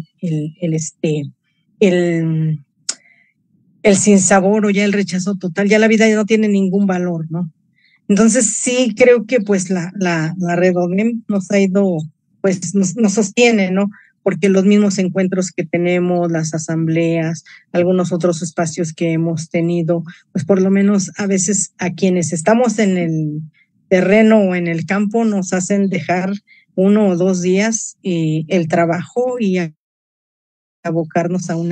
el sinsabor o ya el rechazo total, ya la vida ya no tiene ningún valor, ¿no? Entonces sí creo que pues la Redodem nos ha ido, pues nos sostiene, ¿no? Porque los mismos encuentros que tenemos, las asambleas, algunos otros espacios que hemos tenido, pues por lo menos a veces a quienes estamos en el terreno o en el campo nos hacen dejar 1 o 2 días el trabajo y abocarnos a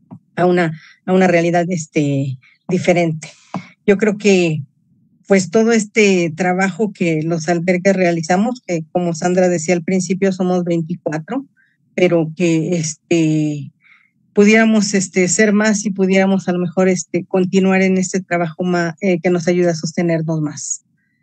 una realidad diferente. Yo creo que pues todo este trabajo que los albergues realizamos, que como Sandra decía al principio somos 24, pero que pudiéramos ser más y pudiéramos a lo mejor continuar en este trabajo más, que nos ayude a sostenernos más.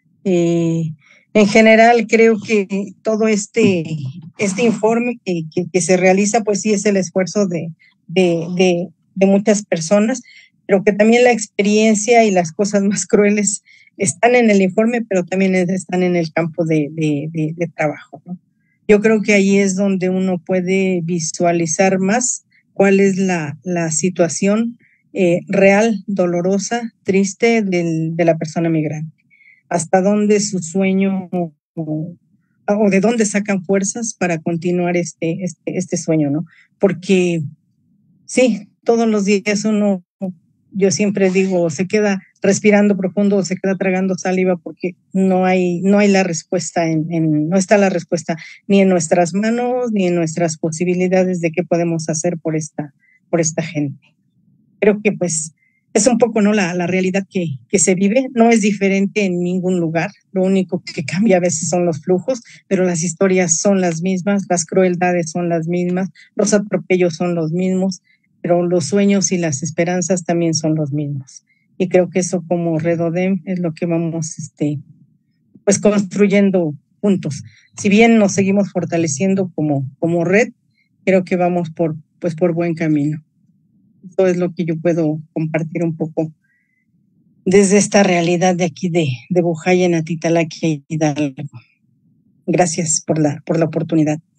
En general creo que todo este informe que se realiza pues sí es el esfuerzo de muchas personas, pero que también la experiencia y las cosas más crueles están en el informe, pero también están en el campo de trabajo, ¿no? Yo creo que ahí es donde uno puede visualizar más cuál es la situación real, dolorosa, triste de la persona migrante. Hasta dónde su sueño o de dónde sacan fuerzas para continuar este sueño, ¿no? Porque sí, todos los días yo siempre digo, se queda respirando profundo o se queda tragando saliva porque no hay la respuesta no está la respuesta ni en nuestras manos ni en nuestras posibilidades de qué podemos hacer por esta gente. Creo que pues es un poco, ¿no? la realidad que se vive, no es diferente en ningún lugar, lo único que cambia a veces son los flujos, pero las historias son las mismas, las crueldades son las mismas, los atropellos son los mismos, pero los sueños y las esperanzas también son los mismos. Y creo que eso como Redodem es lo que vamos pues construyendo juntos. Si bien nos seguimos fortaleciendo como red, creo que vamos por buen camino. Eso es lo que yo puedo compartir un poco desde esta realidad de aquí de Bujaya, en Atitalaqui, Hidalgo. Gracias por la oportunidad y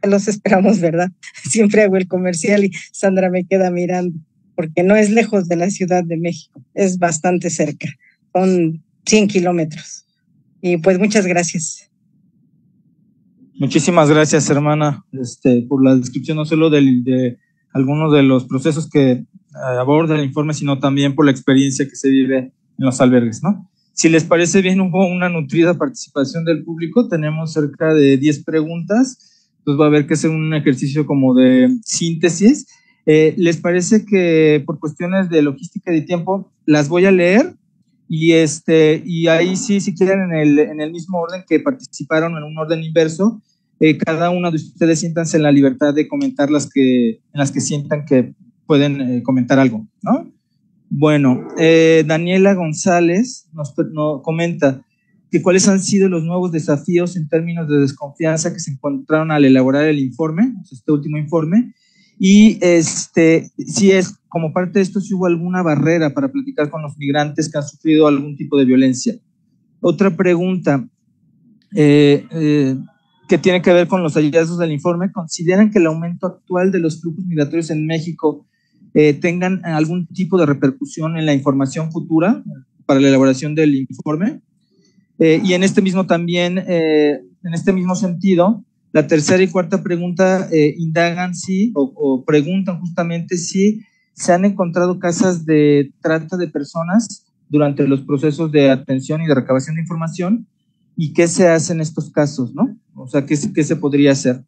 los esperamos, ¿verdad? Siempre hago el comercial y Sandra me queda mirando, porque no es lejos de la Ciudad de México, es bastante cerca, son 100 kilómetros. Y pues muchas gracias. Muchísimas gracias, hermana, por la descripción no solo de algunos de los procesos que aborda el informe, sino también por la experiencia que se vive en los albergues, ¿no? Si les parece bien, hubo una nutrida participación del público, tenemos cerca de 10 preguntas, entonces va a haber que hacer un ejercicio como de síntesis. ¿Les parece que por cuestiones de logística y de tiempo las voy a leer? Y ahí sí, si quieren, en el mismo orden que participaron, en un orden inverso, cada uno de ustedes siéntanse en la libertad de comentar en las que sientan que pueden comentar algo, ¿no? Bueno, Daniela González nos comenta que cuáles han sido los nuevos desafíos en términos de desconfianza que se encontraron al elaborar el informe, este último informe, y si es como parte de esto, si hubo alguna barrera para platicar con los migrantes que han sufrido algún tipo de violencia. Otra pregunta que tiene que ver con los hallazgos del informe: ¿consideran que el aumento actual de los flujos migratorios en México tengan algún tipo de repercusión en la información futura para la elaboración del informe? Y en este mismo sentido, la tercera y cuarta pregunta indagan o preguntan justamente si se han encontrado casos de trata de personas durante los procesos de atención y de recabación de información, y qué se hace en estos casos, ¿no? O sea, ¿qué se podría hacer?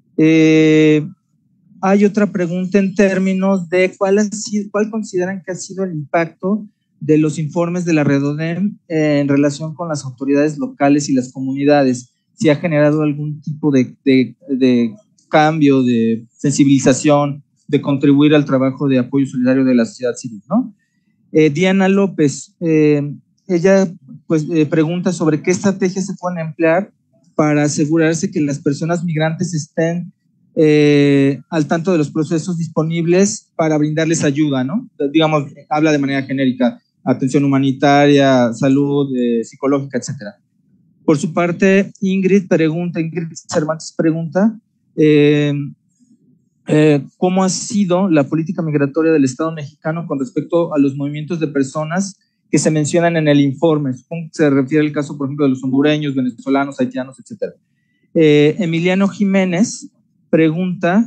Hay otra pregunta en términos de cuál consideran que ha sido el impacto de los informes de la Redodem en relación con las autoridades locales y las comunidades, si ha generado algún tipo de cambio, de sensibilización, de contribuir al trabajo de apoyo solidario de la sociedad civil, ¿no? Diana López, ella pues pregunta sobre qué estrategias se pueden emplear para asegurarse que las personas migrantes estén al tanto de los procesos disponibles para brindarles ayuda, ¿no? Digamos, habla de manera genérica, atención humanitaria, salud, psicológica, etcétera. Por su parte, Ingrid Cervantes pregunta ¿cómo ha sido la política migratoria del Estado mexicano con respecto a los movimientos de personas que se mencionan en el informe? Supongo que se refiere al caso, por ejemplo, de los hondureños, venezolanos, haitianos, etcétera. Emiliano Jiménez pregunta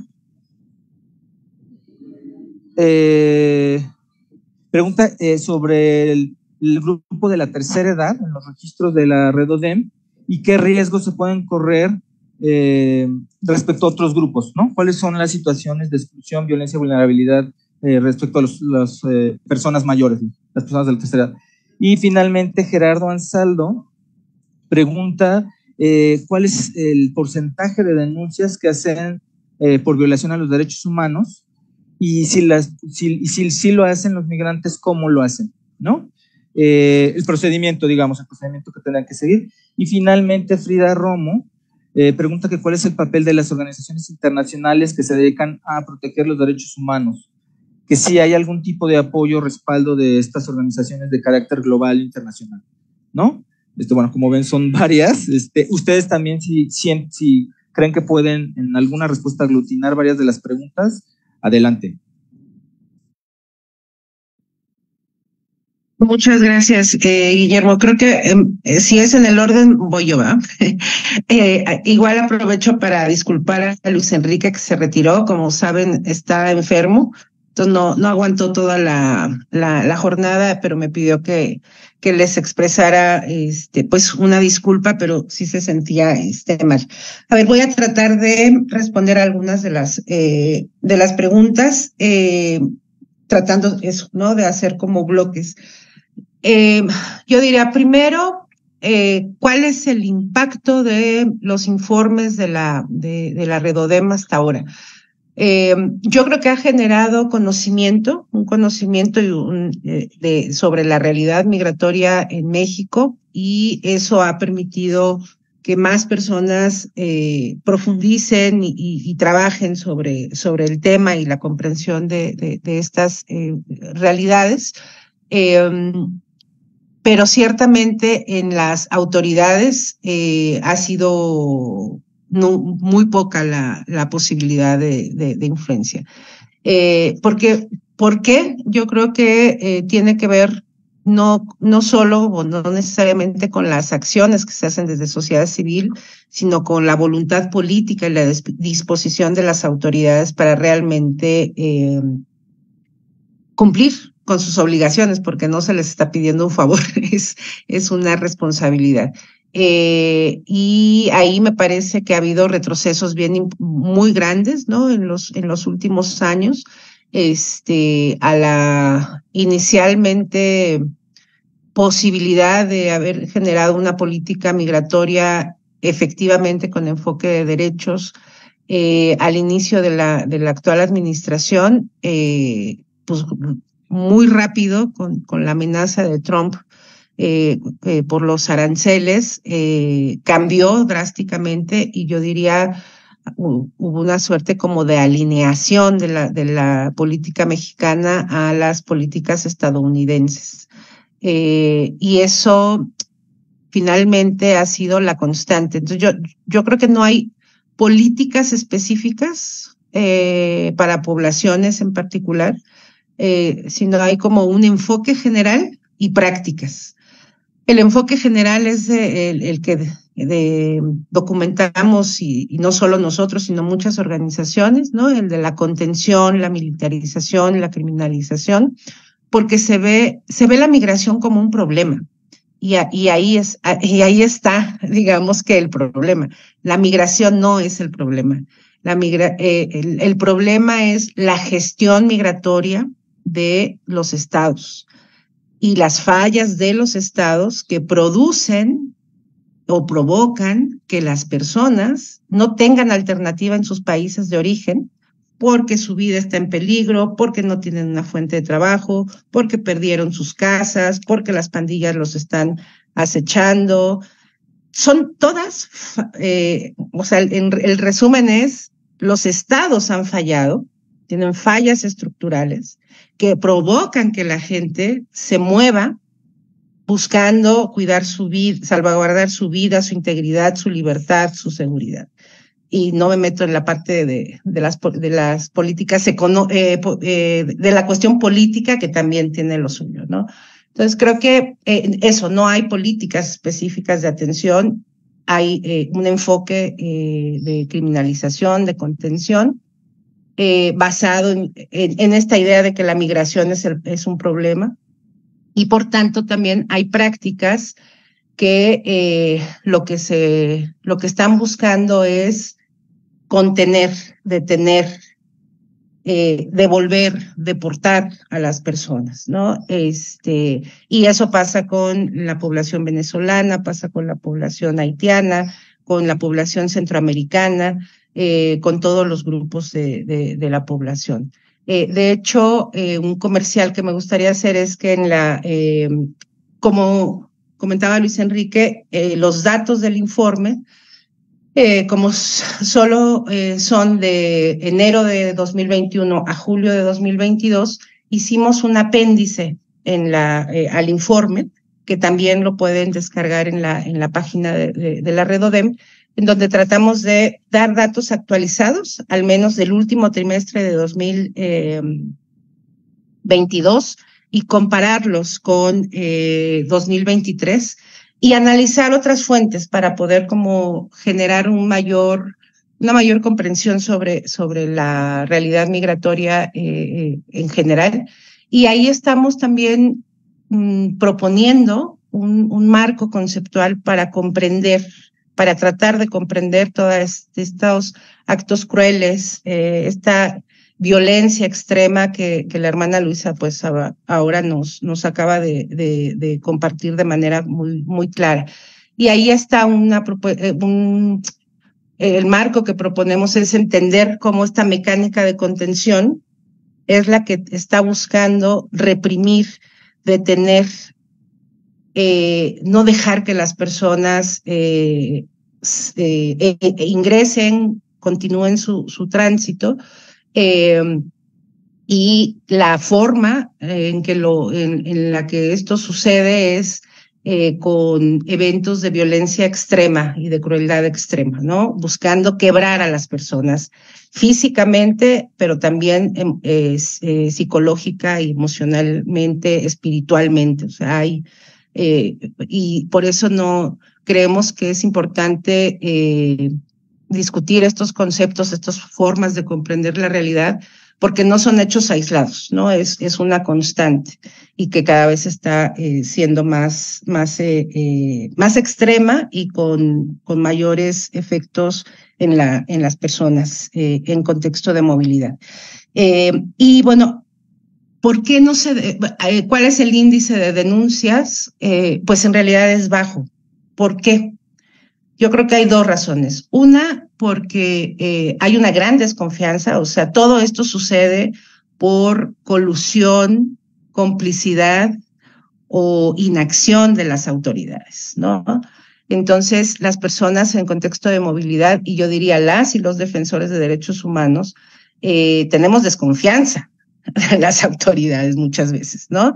sobre el grupo de la tercera edad en los registros de la Redodem y qué riesgos se pueden correr respecto a otros grupos, ¿no? ¿Cuáles son las situaciones de exclusión, violencia, vulnerabilidad respecto a las personas mayores, las personas de la tercera edad? Y finalmente, Gerardo Ansaldo pregunta cuál es el porcentaje de denuncias que hacen por violación a los derechos humanos, y si lo hacen los migrantes, ¿cómo lo hacen? ¿No? El procedimiento que tendrán que seguir. Y finalmente, Frida Romo pregunta que cuál es el papel de las organizaciones internacionales que se dedican a proteger los derechos humanos, que si hay algún tipo de apoyo o respaldo de estas organizaciones de carácter global e internacional, ¿no? Bueno, como ven, son varias. Ustedes también, si creen que pueden en alguna respuesta aglutinar varias de las preguntas, adelante. Muchas gracias, Guillermo. Creo que si es en el orden, voy yo, ¿va? Igual aprovecho para disculpar a Luis Enrique, que se retiró. Como saben, está enfermo, entonces no aguantó toda la jornada, pero me pidió que les expresara pues una disculpa, pero sí se sentía mal. A ver, voy a tratar de responder a algunas de las preguntas, tratando eso, ¿no? De hacer como bloques. Yo diría primero, ¿cuál es el impacto de los informes de la Redodem hasta ahora? Yo creo que ha generado un conocimiento sobre la realidad migratoria en México, y eso ha permitido que más personas profundicen y trabajen sobre el tema y la comprensión de estas realidades. Pero ciertamente en las autoridades ha sido muy poca la posibilidad de influencia. ¿Por qué? Yo creo que tiene que ver no solo o no necesariamente con las acciones que se hacen desde sociedad civil, sino con la voluntad política y la disposición de las autoridades para realmente cumplir con sus obligaciones, porque no se les está pidiendo un favor, es una responsabilidad. Y ahí me parece que ha habido retrocesos muy grandes, ¿no? En los últimos años, a la inicialmente posibilidad de haber generado una política migratoria efectivamente con enfoque de derechos al inicio de la actual administración, pues muy rápido con la amenaza de Trump por los aranceles, cambió drásticamente y yo diría hubo una suerte como de alineación de la política mexicana a las políticas estadounidenses. Y eso finalmente ha sido la constante. Entonces yo creo que no hay políticas específicas para poblaciones en particular, sino hay como un enfoque general y prácticas. El enfoque general es el que documentamos y no solo nosotros, sino muchas organizaciones, ¿no? El de la contención, la militarización, la criminalización, porque se ve la migración como un problema. Y ahí está, digamos que el problema. La migración no es el problema. El problema es la gestión migratoria de los estados y las fallas de los estados que producen o provocan que las personas no tengan alternativa en sus países de origen porque su vida está en peligro, porque no tienen una fuente de trabajo, porque perdieron sus casas, porque las pandillas los están acechando. Son todas, el resumen es, los estados han fallado, tienen fallas estructurales que provocan que la gente se mueva buscando cuidar su vida, salvaguardar su vida, su integridad, su libertad, su seguridad. Y no me meto en la parte de las políticas de la cuestión política, que también tiene lo suyo, ¿no? Entonces creo que no hay políticas específicas de atención, hay un enfoque de criminalización, de contención, basado en esta idea de que la migración es un problema, y por tanto también hay prácticas que lo que están buscando es contener, detener, devolver, deportar a las personas, ¿no? Y eso pasa con la población venezolana, pasa con la población haitiana, con la población centroamericana, con todos los grupos de la población. De hecho, un comercial que me gustaría hacer es que como comentaba Luis Enrique, los datos del informe, como solo son de enero de 2021 a julio de 2022, hicimos un apéndice al informe, que también lo pueden descargar en la página de la Redodem, en donde tratamos de dar datos actualizados, al menos del último trimestre de 2022, y compararlos con 2023, y analizar otras fuentes para poder como generar una mayor comprensión sobre la realidad migratoria en general. Y ahí estamos también proponiendo un marco conceptual para tratar de comprender todos estos actos crueles, esta violencia extrema que la hermana Luisa pues ahora nos acaba de compartir de manera muy, muy clara. Y ahí está el marco que proponemos es entender cómo esta mecánica de contención es la que está buscando reprimir, detener, no dejar que las personas ingresen, continúen su tránsito, y la forma en la que esto sucede es con eventos de violencia extrema y de crueldad extrema, ¿no? Buscando quebrar a las personas físicamente, pero también psicológica y emocionalmente, espiritualmente. O sea, y por eso no creemos que es importante discutir estos conceptos, estas formas de comprender la realidad, porque no son hechos aislados, ¿no? Es una constante y que cada vez está siendo más extrema y con mayores efectos en las personas en contexto de movilidad. Y bueno, ¿por qué no cuál es el índice de denuncias? Pues en realidad es bajo. ¿Por qué? Yo creo que hay dos razones. Una, porque hay una gran desconfianza, o sea, todo esto sucede por colusión, complicidad o inacción de las autoridades, ¿no? Entonces, las personas en contexto de movilidad, y yo diría las y los defensores de derechos humanos, tenemos desconfianza de las autoridades muchas veces, ¿no?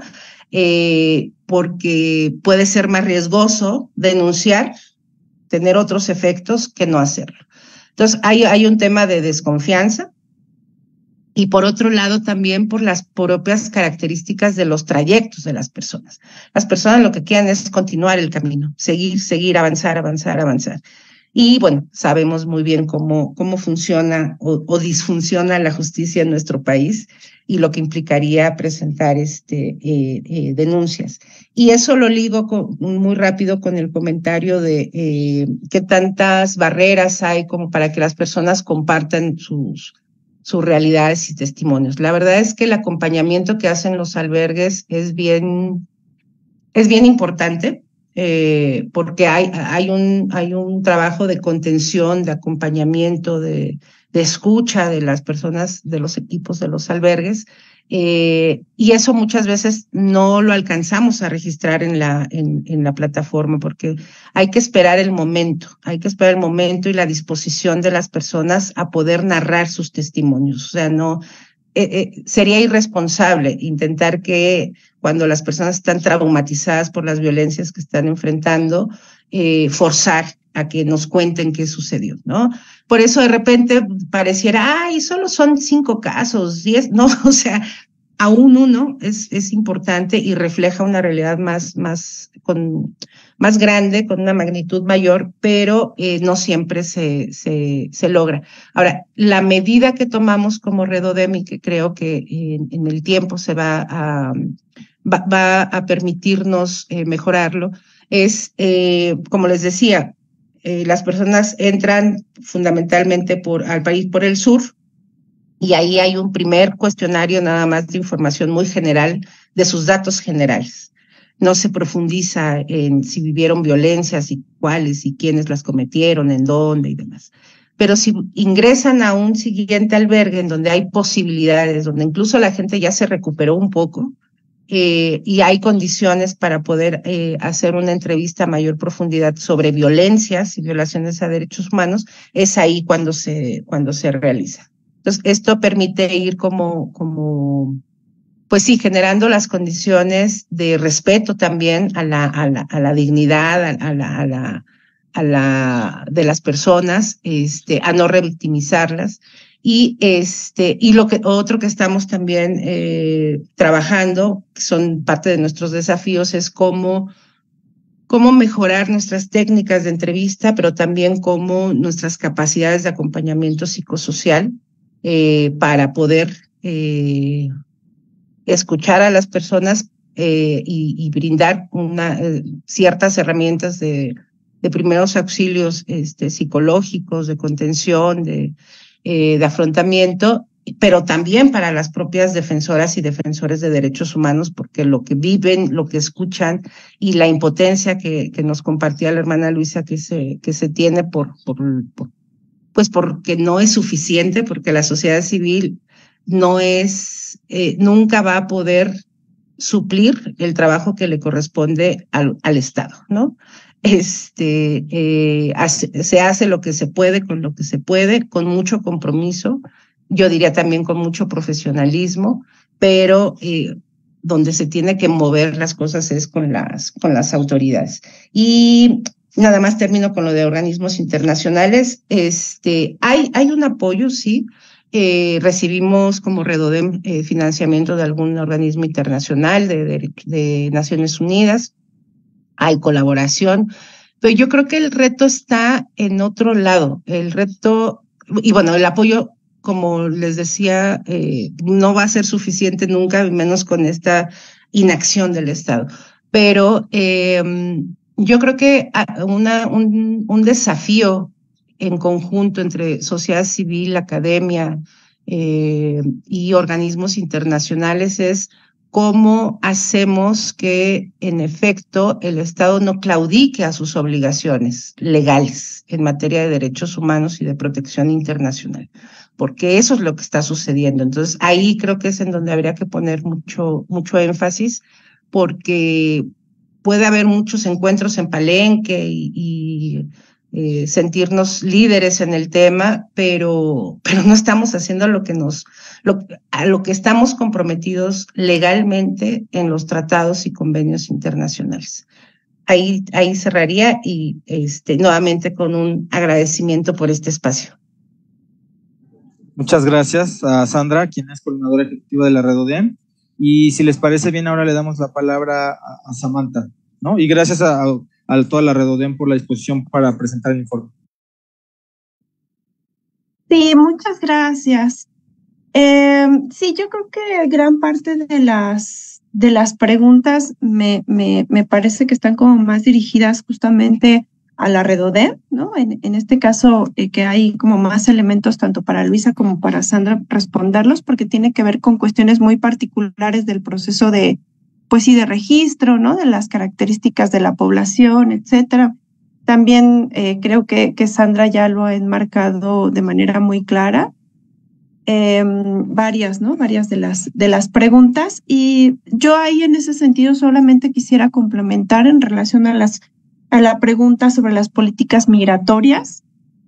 Porque puede ser más riesgoso denunciar, tener otros efectos que no hacerlo. Entonces, hay un tema de desconfianza y por otro lado también por las propias características de los trayectos de las personas. Las personas lo que quieren es continuar el camino, seguir, avanzar. Y bueno, sabemos muy bien cómo funciona o disfunciona la justicia en nuestro país y lo que implicaría presentar denuncias. Y eso lo ligo muy rápido con el comentario de qué tantas barreras hay como para que las personas compartan sus realidades y testimonios. La verdad es que el acompañamiento que hacen los albergues es bien importante. Porque hay un trabajo de contención, de acompañamiento, de escucha de las personas, de los equipos de los albergues, y eso muchas veces no lo alcanzamos a registrar en la plataforma, porque hay que esperar el momento y la disposición de las personas a poder narrar sus testimonios. O sea, no sería irresponsable intentar que cuando las personas están traumatizadas por las violencias que están enfrentando, forzar a que nos cuenten qué sucedió, ¿no? Por eso de repente pareciera, solo son 5 casos, 10, no, o sea, aún uno es importante y refleja una realidad más grande, con una magnitud mayor, pero no siempre se logra. Ahora, la medida que tomamos como Redodem y que creo que en el tiempo se va a permitirnos mejorarlo es, como les decía, las personas entran fundamentalmente al país por el sur, y ahí hay un primer cuestionario nada más de información muy general de sus datos generales. No se profundiza en si vivieron violencias y cuáles y quiénes las cometieron, en dónde y demás. Pero si ingresan a un siguiente albergue en donde hay posibilidades, donde incluso la gente ya se recuperó un poco, y hay condiciones para poder hacer una entrevista a mayor profundidad sobre violencias y violaciones a derechos humanos, es ahí cuando se realiza. Entonces, esto permite ir pues sí, generando las condiciones de respeto también a la dignidad, de las personas, a no revictimizarlas. Y otro que estamos también trabajando, que son parte de nuestros desafíos, es cómo mejorar nuestras técnicas de entrevista, pero también cómo nuestras capacidades de acompañamiento psicosocial para poder escuchar a las personas y brindar ciertas herramientas de primeros auxilios psicológicos, de contención, de afrontamiento, pero también para las propias defensoras y defensores de derechos humanos, porque lo que viven, lo que escuchan y la impotencia que nos compartía la hermana Luisa que se tiene porque no es suficiente, porque la sociedad civil nunca va a poder suplir el trabajo que le corresponde al Estado, ¿no? Se hace lo que se puede con lo que se puede, con mucho compromiso, yo diría también con mucho profesionalismo, pero donde se tiene que mover las cosas es con las autoridades. Y nada más termino con lo de organismos internacionales. Hay un apoyo, sí. Recibimos como Redodem financiamiento de algún organismo internacional de Naciones Unidas. Hay colaboración, pero yo creo que el reto está en otro lado. El reto, y bueno, el apoyo, como les decía, no va a ser suficiente nunca, menos con esta inacción del Estado. Pero yo creo que un desafío en conjunto entre sociedad civil, academia y organismos internacionales es cómo hacemos que, en efecto, el Estado no claudique a sus obligaciones legales en materia de derechos humanos y de protección internacional, porque eso es lo que está sucediendo. Entonces, ahí creo que es en donde habría que poner mucho énfasis, porque puede haber muchos encuentros en Palenque y sentirnos líderes en el tema, pero no estamos haciendo a lo que estamos comprometidos legalmente en los tratados y convenios internacionales. Ahí cerraría y nuevamente con un agradecimiento por este espacio. Muchas gracias a Sandra, quien es coordinadora ejecutiva de la Redodem. Y si les parece bien, ahora le damos la palabra a Samantha, ¿no? Y gracias a toda la Redodem por la disposición para presentar el informe. Sí, muchas gracias. Sí, yo creo que gran parte de las preguntas me parece que están como más dirigidas justamente a la Redodem, ¿no? En este caso, que hay como más elementos tanto para Luisa como para Sandra responderlos, porque tiene que ver con cuestiones muy particulares del proceso de registro, ¿no? De las características de la población, etcétera. También creo que Sandra ya lo ha enmarcado de manera muy clara. Varias de las preguntas, y yo ahí en ese sentido solamente quisiera complementar en relación a la pregunta sobre las políticas migratorias,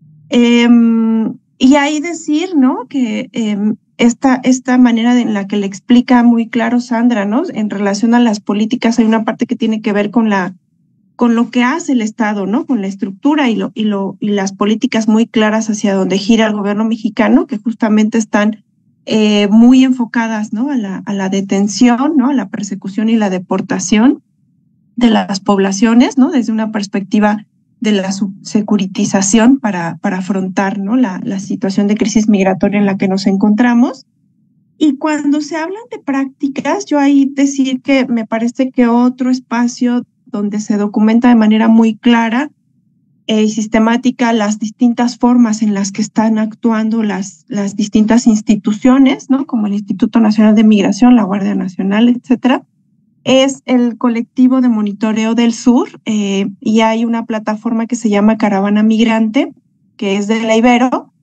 y ahí decir, ¿no? Que esta manera en la que le explica muy claro Sandra, ¿no? En relación a las políticas hay una parte que tiene que ver con lo que hace el Estado, ¿no? Con la estructura y las políticas muy claras hacia donde gira el gobierno mexicano, que justamente están muy enfocadas, ¿no? A la detención, ¿no? A la persecución y la deportación de las poblaciones, ¿no? Desde una perspectiva de la securitización para afrontar, ¿no? La situación de crisis migratoria en la que nos encontramos. Y cuando se hablan de prácticas, yo ahí decir que me parece que otro espacio donde se documenta de manera muy clara y sistemática las distintas formas en las que están actuando las distintas instituciones, ¿no? Como el Instituto Nacional de Migración, la Guardia Nacional, etcétera, es el colectivo de monitoreo del sur, y hay una plataforma que se llama Caravana Migrante, que es de la Ibero.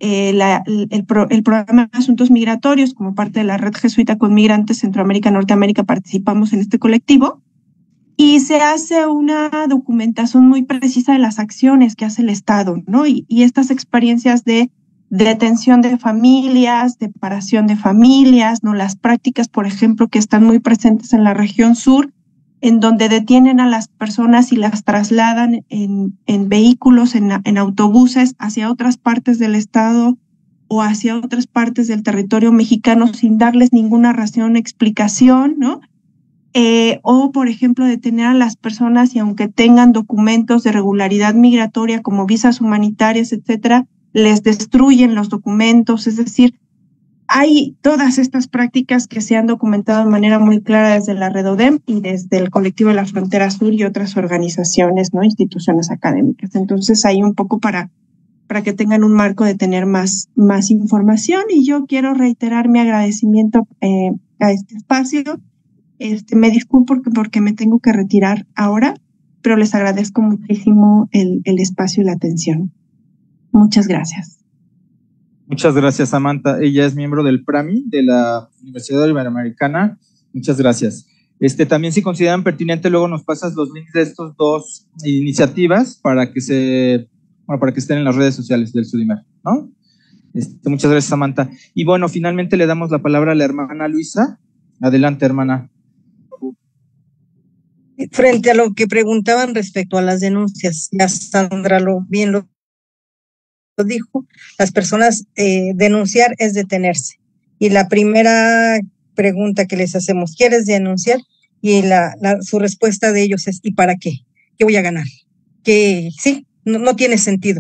El programa de asuntos migratorios, como parte de la red jesuita con migrantes Centroamérica, Norteamérica, participamos en este colectivo. Y se hace una documentación muy precisa de las acciones que hace el Estado, ¿no? Y estas experiencias de detención de familias, de separación de familias, ¿no? Las prácticas, por ejemplo, que están muy presentes en la región sur, en donde detienen a las personas y las trasladan en vehículos, en autobuses hacia otras partes del Estado o hacia otras partes del territorio mexicano sin darles ninguna razón o explicación, ¿no? O, por ejemplo, detener a las personas y aunque tengan documentos de regularidad migratoria como visas humanitarias, etcétera, les destruyen los documentos. Es decir, hay todas estas prácticas que se han documentado de manera muy clara desde la Redodem y desde el colectivo de la Frontera Sur y otras organizaciones, ¿no? Instituciones académicas. Entonces, hay un poco para que tengan un marco de tener más información, y yo quiero reiterar mi agradecimiento a este espacio. Me disculpo porque me tengo que retirar ahora, pero les agradezco muchísimo el espacio y la atención. Muchas gracias. Muchas gracias, Samantha. Ella es miembro del PRAMI de la Universidad Iberoamericana. Muchas gracias. También, si consideran pertinente, luego nos pasas los links de estas dos iniciativas para que estén en las redes sociales del SUDIMER, ¿no? Muchas gracias, Samantha. Y bueno, finalmente le damos la palabra a la hermana Luisa. Adelante, hermana. Frente a lo que preguntaban respecto a las denuncias, ya Sandra bien lo dijo, las personas, denunciar es detenerse. Y la primera pregunta que les hacemos, ¿quieres denunciar? Y su respuesta de ellos es, ¿y para qué? ¿Qué voy a ganar? Que sí, no tiene sentido.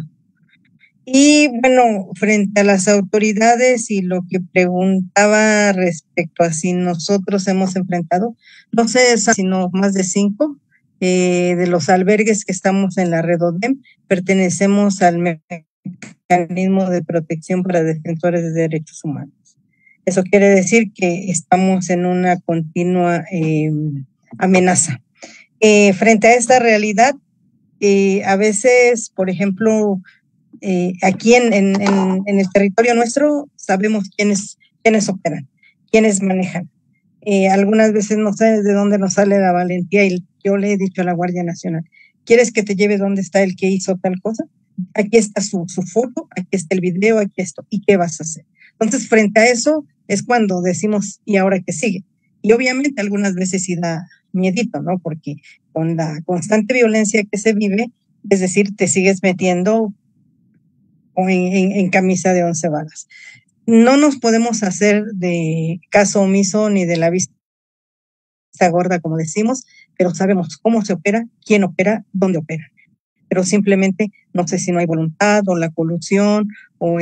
Y bueno, frente a las autoridades y lo que preguntaba respecto a si nosotros hemos enfrentado, no sé, sino más de 5 de los albergues que estamos en la Redodem, pertenecemos al mecanismo de protección para defensores de derechos humanos. Eso quiere decir que estamos en una continua amenaza. Frente a esta realidad, a veces, por ejemplo, aquí en el territorio nuestro sabemos quiénes operan, quiénes manejan. Algunas veces no sabes de dónde nos sale la valentía y yo le he dicho a la Guardia Nacional, ¿quieres que te lleve dónde está el que hizo tal cosa? Aquí está su foto, aquí está el video, aquí esto, ¿y qué vas a hacer? Entonces, frente a eso es cuando decimos, ¿y ahora qué sigue? Y obviamente algunas veces sí da miedito, ¿no? Porque con la constante violencia que se vive, es decir, te sigues metiendo en camisa de 11 varas. No nos podemos hacer de caso omiso ni de la vista gorda, como decimos, pero sabemos cómo se opera, quién opera, dónde opera. Pero simplemente no sé si no hay voluntad o la colusión o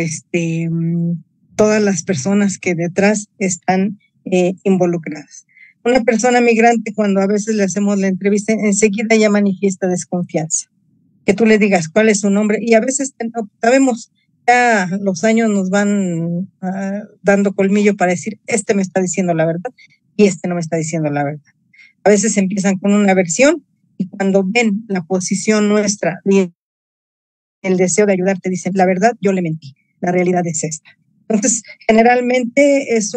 todas las personas que detrás están involucradas. Una persona migrante, cuando a veces le hacemos la entrevista, enseguida ya manifiesta desconfianza. Que tú le digas cuál es su nombre y a veces no sabemos, ya los años nos van dando colmillo para decir, me está diciendo la verdad y no me está diciendo la verdad. A veces empiezan con una versión y cuando ven la posición nuestra y el deseo de ayudar, te dicen, la verdad, yo le mentí, la realidad es esta. Entonces, generalmente es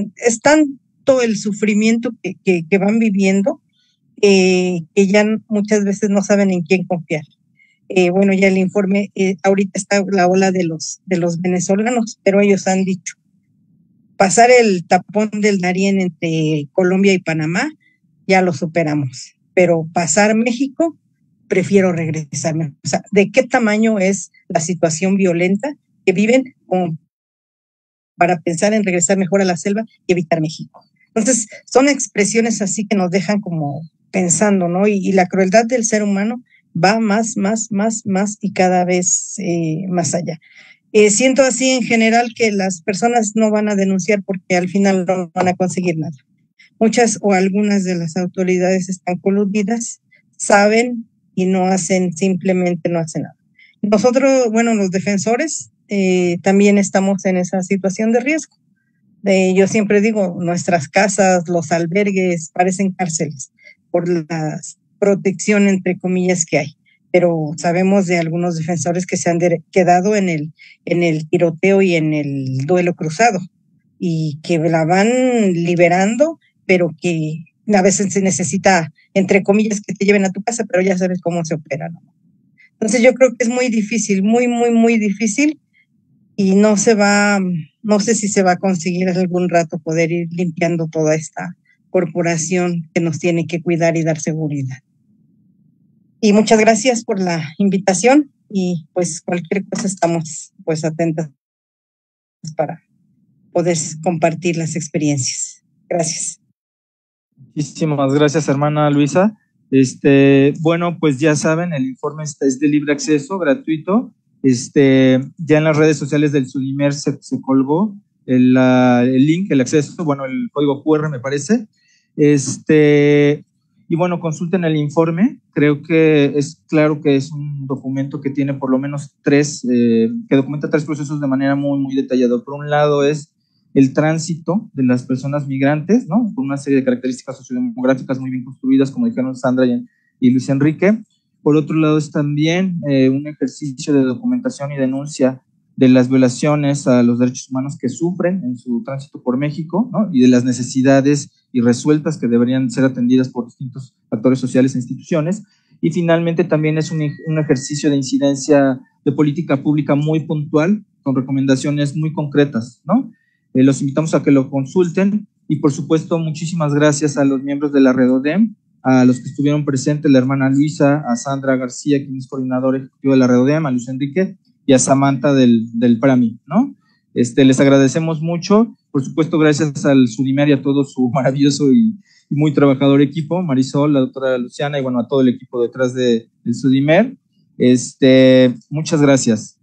tanto el sufrimiento que van viviendo que ya muchas veces no saben en quién confiar. Bueno, ya el informe, ahorita está la ola de los venezolanos, pero ellos han dicho, pasar el tapón del Darién entre Colombia y Panamá, ya lo superamos, pero pasar México, prefiero regresarme. O sea, ¿de qué tamaño es la situación violenta que viven como para pensar en regresar mejor a la selva y evitar México? Entonces, son expresiones así que nos dejan como pensando, ¿no? Y la crueldad del ser humano va más y cada vez más allá. Siento así en general que las personas no van a denunciar porque al final no van a conseguir nada. Muchas o algunas de las autoridades están coludidas, saben y no hacen, simplemente no hacen nada. Nosotros, bueno, los defensores también estamos en esa situación de riesgo. Yo siempre digo, nuestras casas, los albergues parecen cárceles por la protección, entre comillas, que hay. Pero sabemos de algunos defensores que se han quedado en el tiroteo y en el duelo cruzado y que la van liberando, pero que a veces se necesita, entre comillas, que te lleven a tu casa, pero ya sabes cómo se opera, ¿no? Entonces yo creo que es muy difícil, muy difícil y no sé si se va a conseguir en algún rato poder ir limpiando toda esta corporación que nos tiene que cuidar y dar seguridad. Y muchas gracias por la invitación y pues cualquier cosa estamos pues atentas para poder compartir las experiencias. Gracias. Muchísimas gracias, hermana Luisa. Bueno, pues ya saben, el informe es de libre acceso, gratuito. Ya en las redes sociales del SUDIMER se colgó el link, el acceso, bueno, el código QR me parece. Y bueno, consulten el informe. Creo que es claro que es un documento que tiene por lo menos que documenta 3 procesos de manera muy detallada. Por un lado es el tránsito de las personas migrantes, ¿no? Con una serie de características sociodemográficas muy bien construidas, como dijeron Sandra y Luis Enrique. Por otro lado es también un ejercicio de documentación y denuncia de las violaciones a los derechos humanos que sufren en su tránsito por México, ¿no? Y de las necesidades irresueltas que deberían ser atendidas por distintos actores sociales e instituciones. Y finalmente también es un ejercicio de incidencia de política pública muy puntual, con recomendaciones muy concretas, ¿no? Los invitamos a que lo consulten y por supuesto muchísimas gracias a los miembros de la Redodem a los que estuvieron presentes, la hermana Luisa, a Sandra García, quien es coordinadora ejecutiva de la Redodem, a Luis Enrique y a Samantha del PRAMI, ¿no? Les agradecemos mucho, por supuesto, gracias al SUDIMER y a todo su maravilloso y muy trabajador equipo, Marisol, la doctora Luciana y bueno, a todo el equipo detrás del SUDIMER. Muchas gracias.